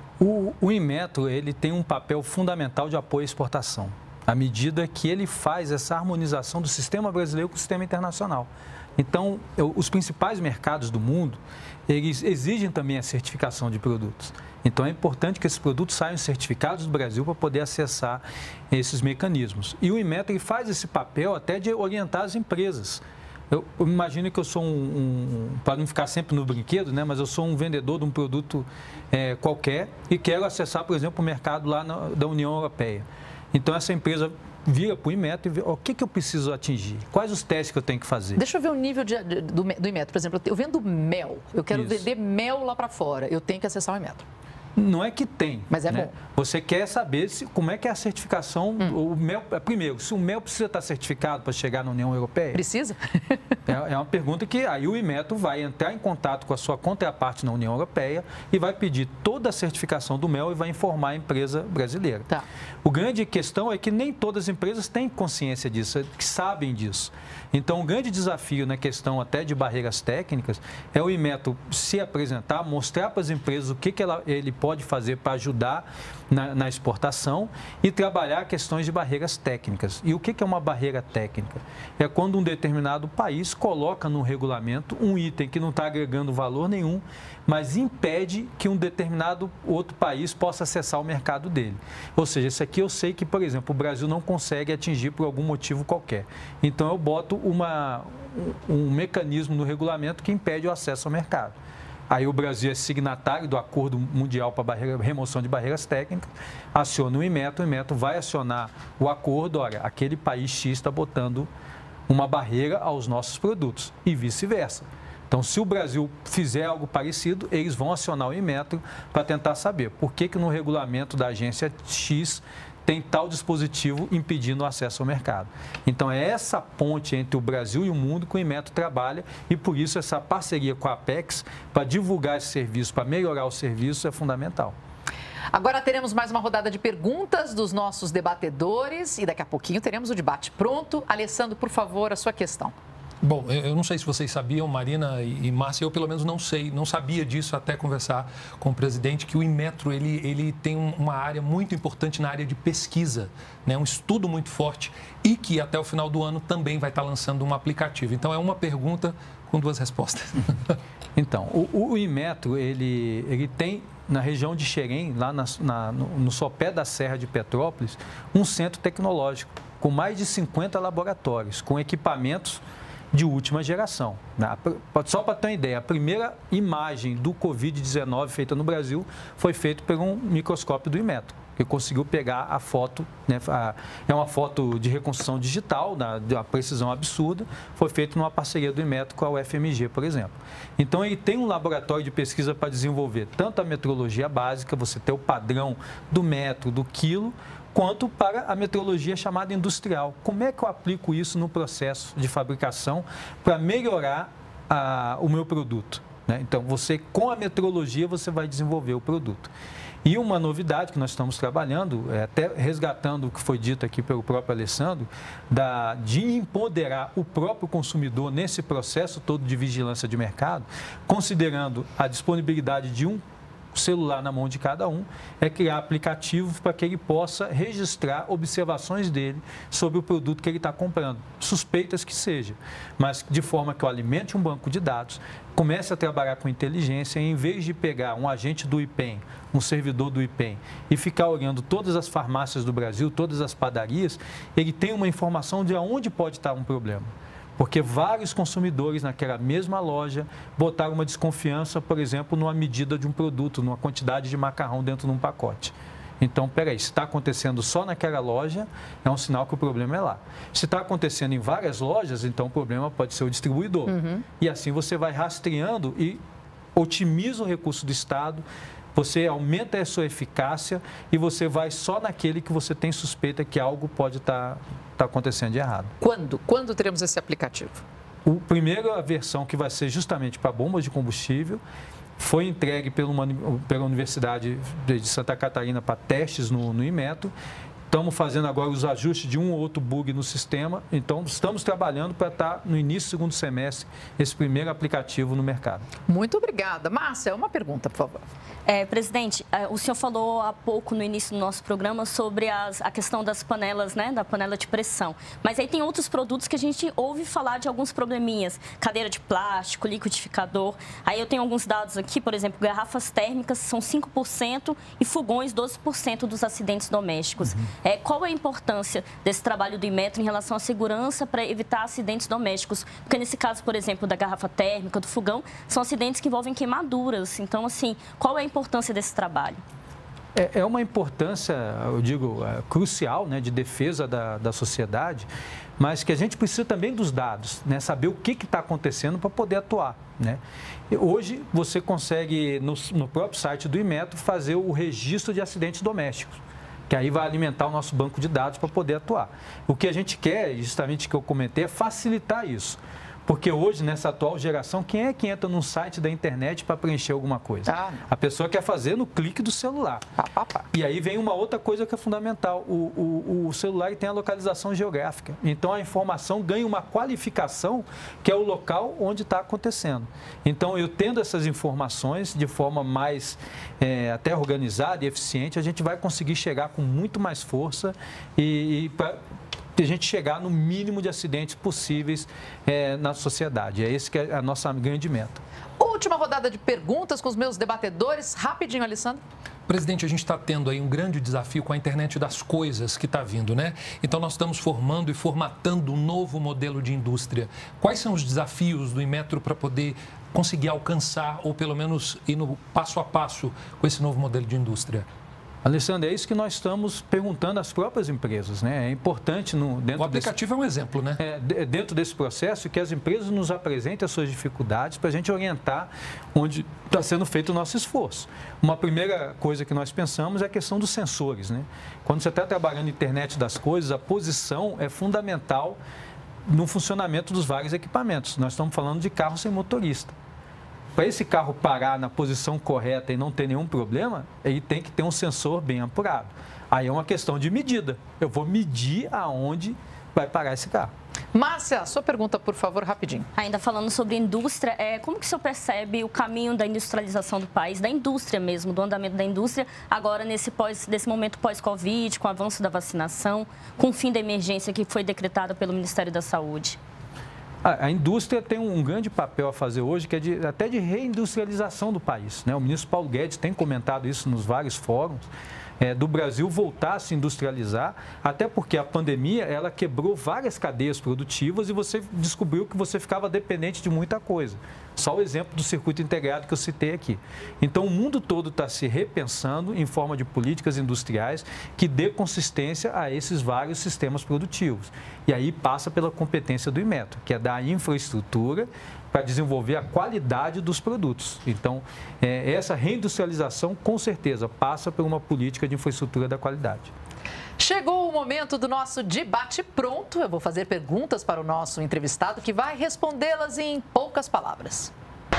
O Inmetro, ele tem um papel fundamental de apoio à exportação, à medida que ele faz essa harmonização do sistema brasileiro com o sistema internacional. Então, os principais mercados do mundo, eles exigem também a certificação de produtos. Então, é importante que esses produtos saiam certificados do Brasil para poder acessar esses mecanismos. E o Inmetro ele faz esse papel até de orientar as empresas. Eu imagino que eu sou para não ficar sempre no brinquedo, né? Mas eu sou um vendedor de um produto qualquer e quero acessar, por exemplo, o mercado lá da União Europeia. Então, essa empresa vira para o Inmetro e vê o que eu preciso atingir, quais os testes que eu tenho que fazer. Deixa eu ver o nível do Inmetro. Por exemplo, eu vendo mel, eu quero vender mel lá para fora, eu tenho que acessar o Inmetro. Não é que tem, mas é bom. Você quer saber como é que é a certificação, o mel, primeiro, se o mel precisa estar certificado para chegar na União Europeia? Precisa? É uma pergunta que aí o Inmetro vai entrar em contato com a sua contraparte na União Europeia e vai pedir toda a certificação do mel e vai informar a empresa brasileira. Tá. O grande questão é que nem todas as empresas têm consciência disso, que sabem disso. Então, o grande desafio na questão até de barreiras técnicas é o Inmetro se apresentar, mostrar para as empresas o que ele pode fazer para ajudar na exportação e trabalhar questões de barreiras técnicas. E o que é uma barreira técnica? É quando um determinado país coloca no regulamento um item que não está agregando valor nenhum, mas impede que um determinado outro país possa acessar o mercado dele. Ou seja, isso aqui eu sei que, por exemplo, o Brasil não consegue atingir por algum motivo qualquer. Então, eu boto um mecanismo no regulamento que impede o acesso ao mercado. Aí o Brasil é signatário do Acordo Mundial para Remoção de Barreiras Técnicas, aciona o Inmetro vai acionar o acordo, olha, aquele país X está botando uma barreira aos nossos produtos e vice-versa. Então, se o Brasil fizer algo parecido, eles vão acionar o Inmetro para tentar saber por que no regulamento da agência X tem tal dispositivo impedindo o acesso ao mercado. Então, é essa ponte entre o Brasil e o mundo que o Inmetro trabalha e, por isso, essa parceria com a Apex para divulgar esse serviço, para melhorar o serviço, é fundamental. Agora teremos mais uma rodada de perguntas dos nossos debatedores e daqui a pouquinho teremos o debate pronto. Alessandro, por favor, a sua questão. Bom, eu não sei se vocês sabiam, Marina e Márcia, eu pelo menos não sabia disso até conversar com o presidente, que o Inmetro ele tem uma área muito importante na área de pesquisa, né? Um estudo muito forte e que até o final do ano também vai estar lançando um aplicativo. Então, é uma pergunta com duas respostas. Então, o Inmetro, ele tem na região de Xerém, lá no sopé da Serra de Petrópolis, um centro tecnológico com mais de 50 laboratórios, com equipamentos de última geração. Só para ter uma ideia, a primeira imagem do Covid-19 feita no Brasil foi feita por um microscópio do Inmetro, que conseguiu pegar a foto, né, é uma foto de reconstrução digital, de uma precisão absurda, foi feito numa parceria do Inmetro com a UFMG, por exemplo. Então, ele tem um laboratório de pesquisa para desenvolver tanto a metrologia básica, você ter o padrão do metro, do quilo, quanto para a metrologia chamada industrial. Como é que eu aplico isso no processo de fabricação para melhorar o meu produto, né? Então, com a metrologia, você vai desenvolver o produto. E uma novidade que nós estamos trabalhando, até resgatando o que foi dito aqui pelo próprio Alessandro, de empoderar o próprio consumidor nesse processo todo de vigilância de mercado, considerando a disponibilidade de um celular na mão de cada um, é criar aplicativos para que ele possa registrar observações dele sobre o produto que ele está comprando, suspeitas que seja, mas de forma que eu alimente um banco de dados, comece a trabalhar com inteligência, em vez de pegar um agente do IPEM, um servidor do IPEM, e ficar olhando todas as farmácias do Brasil, todas as padarias, ele tem uma informação de onde pode estar um problema. Porque vários consumidores naquela mesma loja botaram uma desconfiança, por exemplo, numa medida de um produto, numa quantidade de macarrão dentro de um pacote. Então, peraí, se está acontecendo só naquela loja, é um sinal que o problema é lá. Se está acontecendo em várias lojas, então o problema pode ser o distribuidor. E assim você vai rastreando e otimiza o recurso do Estado, você aumenta a sua eficácia e você vai só naquele que você tem suspeita que algo pode estar acontecendo de errado. Quando teremos esse aplicativo? A primeira versão, que vai ser justamente para bombas de combustível, foi entregue pela Universidade de Santa Catarina para testes no Inmetro. Estamos fazendo agora os ajustes de um ou outro bug no sistema. Então, estamos trabalhando para estar no início do segundo semestre esse primeiro aplicativo no mercado. Muito obrigada. Márcia, uma pergunta, por favor. Presidente, o senhor falou há pouco no início do nosso programa sobre a questão das panelas, né, da panela de pressão. Mas aí tem outros produtos que a gente ouve falar de alguns probleminhas. Cadeira de plástico, liquidificador. Aí eu tenho alguns dados aqui, por exemplo, garrafas térmicas são 5% e fogões 12% dos acidentes domésticos. Qual é a importância desse trabalho do Inmetro em relação à segurança para evitar acidentes domésticos? Porque nesse caso, por exemplo, da garrafa térmica, do fogão, são acidentes que envolvem queimaduras. Então, assim, qual é a importância desse trabalho? É uma importância, eu digo, crucial, né, de defesa da sociedade, mas que a gente precisa também dos dados, né, saber o que está acontecendo para poder atuar, né? Hoje, você consegue, no próprio site do Inmetro, fazer o registro de acidentes domésticos, que aí vai alimentar o nosso banco de dados para poder atuar. O que a gente quer, justamente o que eu comentei, é facilitar isso. Porque hoje, nessa atual geração, quem é que entra num site da internet para preencher alguma coisa? A pessoa quer fazer no clique do celular. E aí vem uma outra coisa que é fundamental. O celular tem a localização geográfica. Então, a informação ganha uma qualificação, que é o local onde está acontecendo. Então, eu tendo essas informações de forma mais até organizada e eficiente, a gente vai conseguir chegar com muito mais força para a gente chegar no mínimo de acidentes possíveis na sociedade. É esse que é a nossa grande meta. Última rodada de perguntas com os meus debatedores. Rapidinho, Alessandro. Presidente, a gente está tendo aí um grande desafio com a internet das coisas que está vindo, né? Então, nós estamos formando e formatando um novo modelo de indústria. Quais são os desafios do Inmetro para poder conseguir alcançar, ou pelo menos ir no passo a passo com esse novo modelo de indústria? Alessandro, é isso que nós estamos perguntando às próprias empresas, né? É importante o aplicativo é um exemplo, né? Dentro desse processo, que as empresas nos apresentem as suas dificuldades para a gente orientar onde está sendo feito o nosso esforço. Uma primeira coisa que nós pensamos é a questão dos sensores, né? Quando você está trabalhando na internet das coisas, a posição é fundamental no funcionamento dos vários equipamentos. Nós estamos falando de carro sem motorista. Para esse carro parar na posição correta e não ter nenhum problema, ele tem que ter um sensor bem apurado. Aí é uma questão de medida. Eu vou medir aonde vai parar esse carro. Márcia, sua pergunta, por favor, rapidinho. Ainda falando sobre indústria, como que o senhor percebe o caminho da industrialização do país, da indústria mesmo, do andamento da indústria, agora nesse momento pós-Covid, com o avanço da vacinação, com o fim da emergência que foi decretada pelo Ministério da Saúde? A indústria tem um grande papel a fazer hoje, que é até de reindustrialização do país, né? O ministro Paulo Guedes tem comentado isso nos vários fóruns, do Brasil voltar a se industrializar, até porque a pandemia ela quebrou várias cadeias produtivas e você descobriu que você ficava dependente de muita coisa. Só o exemplo do circuito integrado que eu citei aqui. Então, o mundo todo está se repensando em forma de políticas industriais que dê consistência a esses vários sistemas produtivos. E aí passa pela competência do Inmetro, que é dar infraestrutura para desenvolver a qualidade dos produtos. Então, essa reindustrialização, com certeza, passa por uma política de infraestrutura da qualidade. Chegou o momento do nosso debate pronto. Eu vou fazer perguntas para o nosso entrevistado, que vai respondê-las em poucas palavras.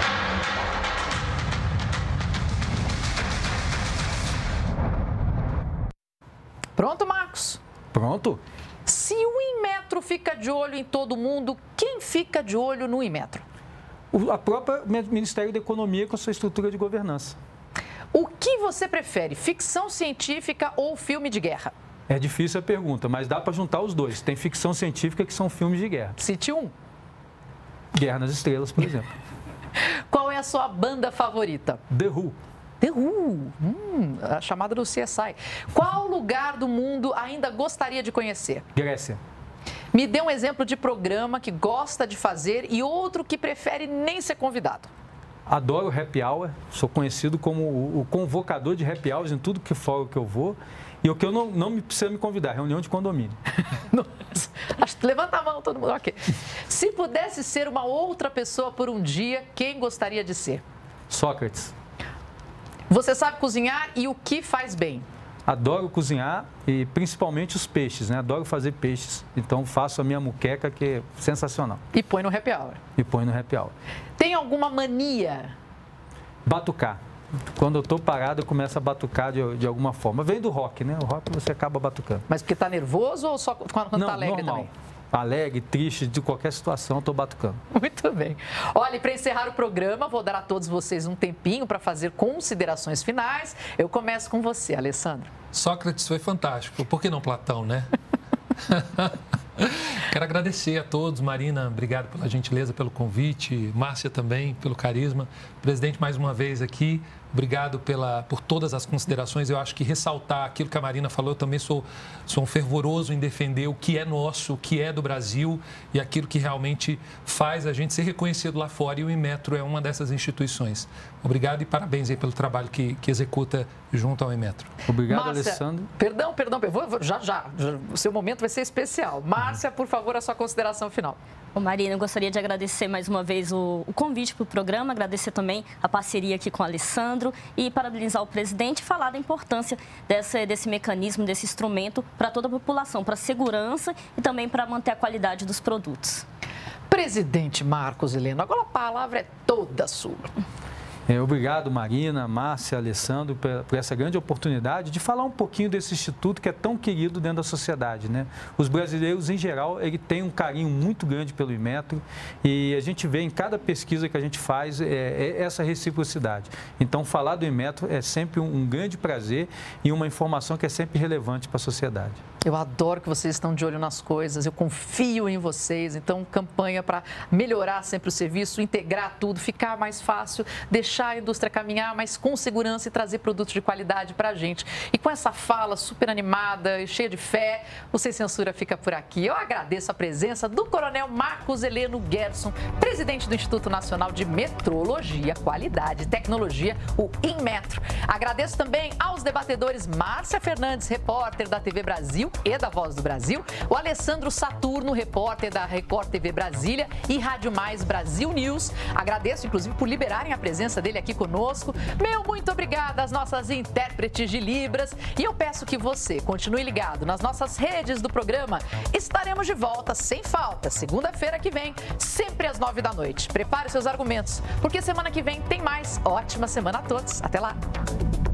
Pronto, Marcos? Pronto. Se o Inmetro fica de olho em todo mundo, quem fica de olho no Inmetro? A própria Ministério da Economia com a sua estrutura de governança. O que você prefere, ficção científica ou filme de guerra? É difícil a pergunta, mas dá para juntar os dois. Tem ficção científica que são filmes de guerra. Cite um. Guerra nas Estrelas, por exemplo. Qual é a sua banda favorita? The Who. The Who, a chamada do CSI. Qual lugar do mundo ainda gostaria de conhecer? Grécia. Me dê um exemplo de programa que gosta de fazer e outro que prefere nem ser convidado. Adoro happy hour, sou conhecido como o convocador de happy hours em tudo que for que eu vou. E o que eu não me precisa me convidar, reunião de condomínio. Levanta a mão todo mundo, ok. Se pudesse ser uma outra pessoa por um dia, quem gostaria de ser? Sócrates. Você sabe cozinhar e o que faz bem? Adoro cozinhar e principalmente os peixes, né? Adoro fazer peixes. Então faço a minha muqueca, que é sensacional. E põe no happy hour. E põe no happy hour. Tem alguma mania? Batucar. Quando eu estou parado, eu começo a batucar de alguma forma. Vem do rock, né? O rock você acaba batucando. Mas porque está nervoso ou só quando está alegre normal. Também? Alegre, triste, de qualquer situação, estou batucando. Muito bem. Olha, para encerrar o programa, vou dar a todos vocês um tempinho para fazer considerações finais. Eu começo com você, Alessandro. Sócrates foi fantástico. Por que não Platão, né? Quero agradecer a todos. Marina, obrigado pela gentileza, pelo convite. Márcia também, pelo carisma. Presidente, mais uma vez aqui. Obrigado por todas as considerações. Eu acho que ressaltar aquilo que a Marina falou, eu também sou um fervoroso em defender o que é nosso, o que é do Brasil e aquilo que realmente faz a gente ser reconhecido lá fora. E o Inmetro é uma dessas instituições. Obrigado e parabéns aí pelo trabalho que executa junto ao Inmetro. Obrigado, Márcia, Alessandro. Perdão. Já. O seu momento vai ser especial. Márcia, por favor, a sua consideração final. Marina, eu gostaria de agradecer mais uma vez o convite para o programa, agradecer também a parceria aqui com o Alessandro e parabenizar o presidente e falar da importância desse mecanismo, desse instrumento para toda a população, para a segurança e também para manter a qualidade dos produtos. Presidente Marcos Heleno, agora a palavra é toda sua. Obrigado, Marina, Márcia, Alessandro, por essa grande oportunidade de falar um pouquinho desse instituto que é tão querido dentro da sociedade, né? Os brasileiros, em geral, têm um carinho muito grande pelo Inmetro e a gente vê em cada pesquisa que a gente faz essa reciprocidade. Então, falar do Inmetro é sempre um grande prazer e uma informação que é sempre relevante para a sociedade. Eu adoro que vocês estão de olho nas coisas, eu confio em vocês, então campanha para melhorar sempre o serviço, integrar tudo, ficar mais fácil, deixar a indústria caminhar, mas com segurança e trazer produtos de qualidade para a gente. E com essa fala super animada e cheia de fé, o Sem Censura fica por aqui. Eu agradeço a presença do Coronel Marcos Heleno Gerson, presidente do Instituto Nacional de Metrologia, Qualidade e Tecnologia, o Inmetro. Agradeço também aos debatedores Márcia Fernandes, repórter da TV Brasil e da Voz do Brasil, o Alessandro Saturno, repórter da Record TV Brasília e Rádio Mais Brasil News. Agradeço, inclusive, por liberarem a presença dele aqui conosco. Meu muito obrigada às nossas intérpretes de Libras e eu peço que você continue ligado nas nossas redes do programa. Estaremos de volta sem falta, segunda-feira que vem, sempre às 9 da noite. Prepare seus argumentos, porque semana que vem tem mais. Ótima semana a todos. Até lá!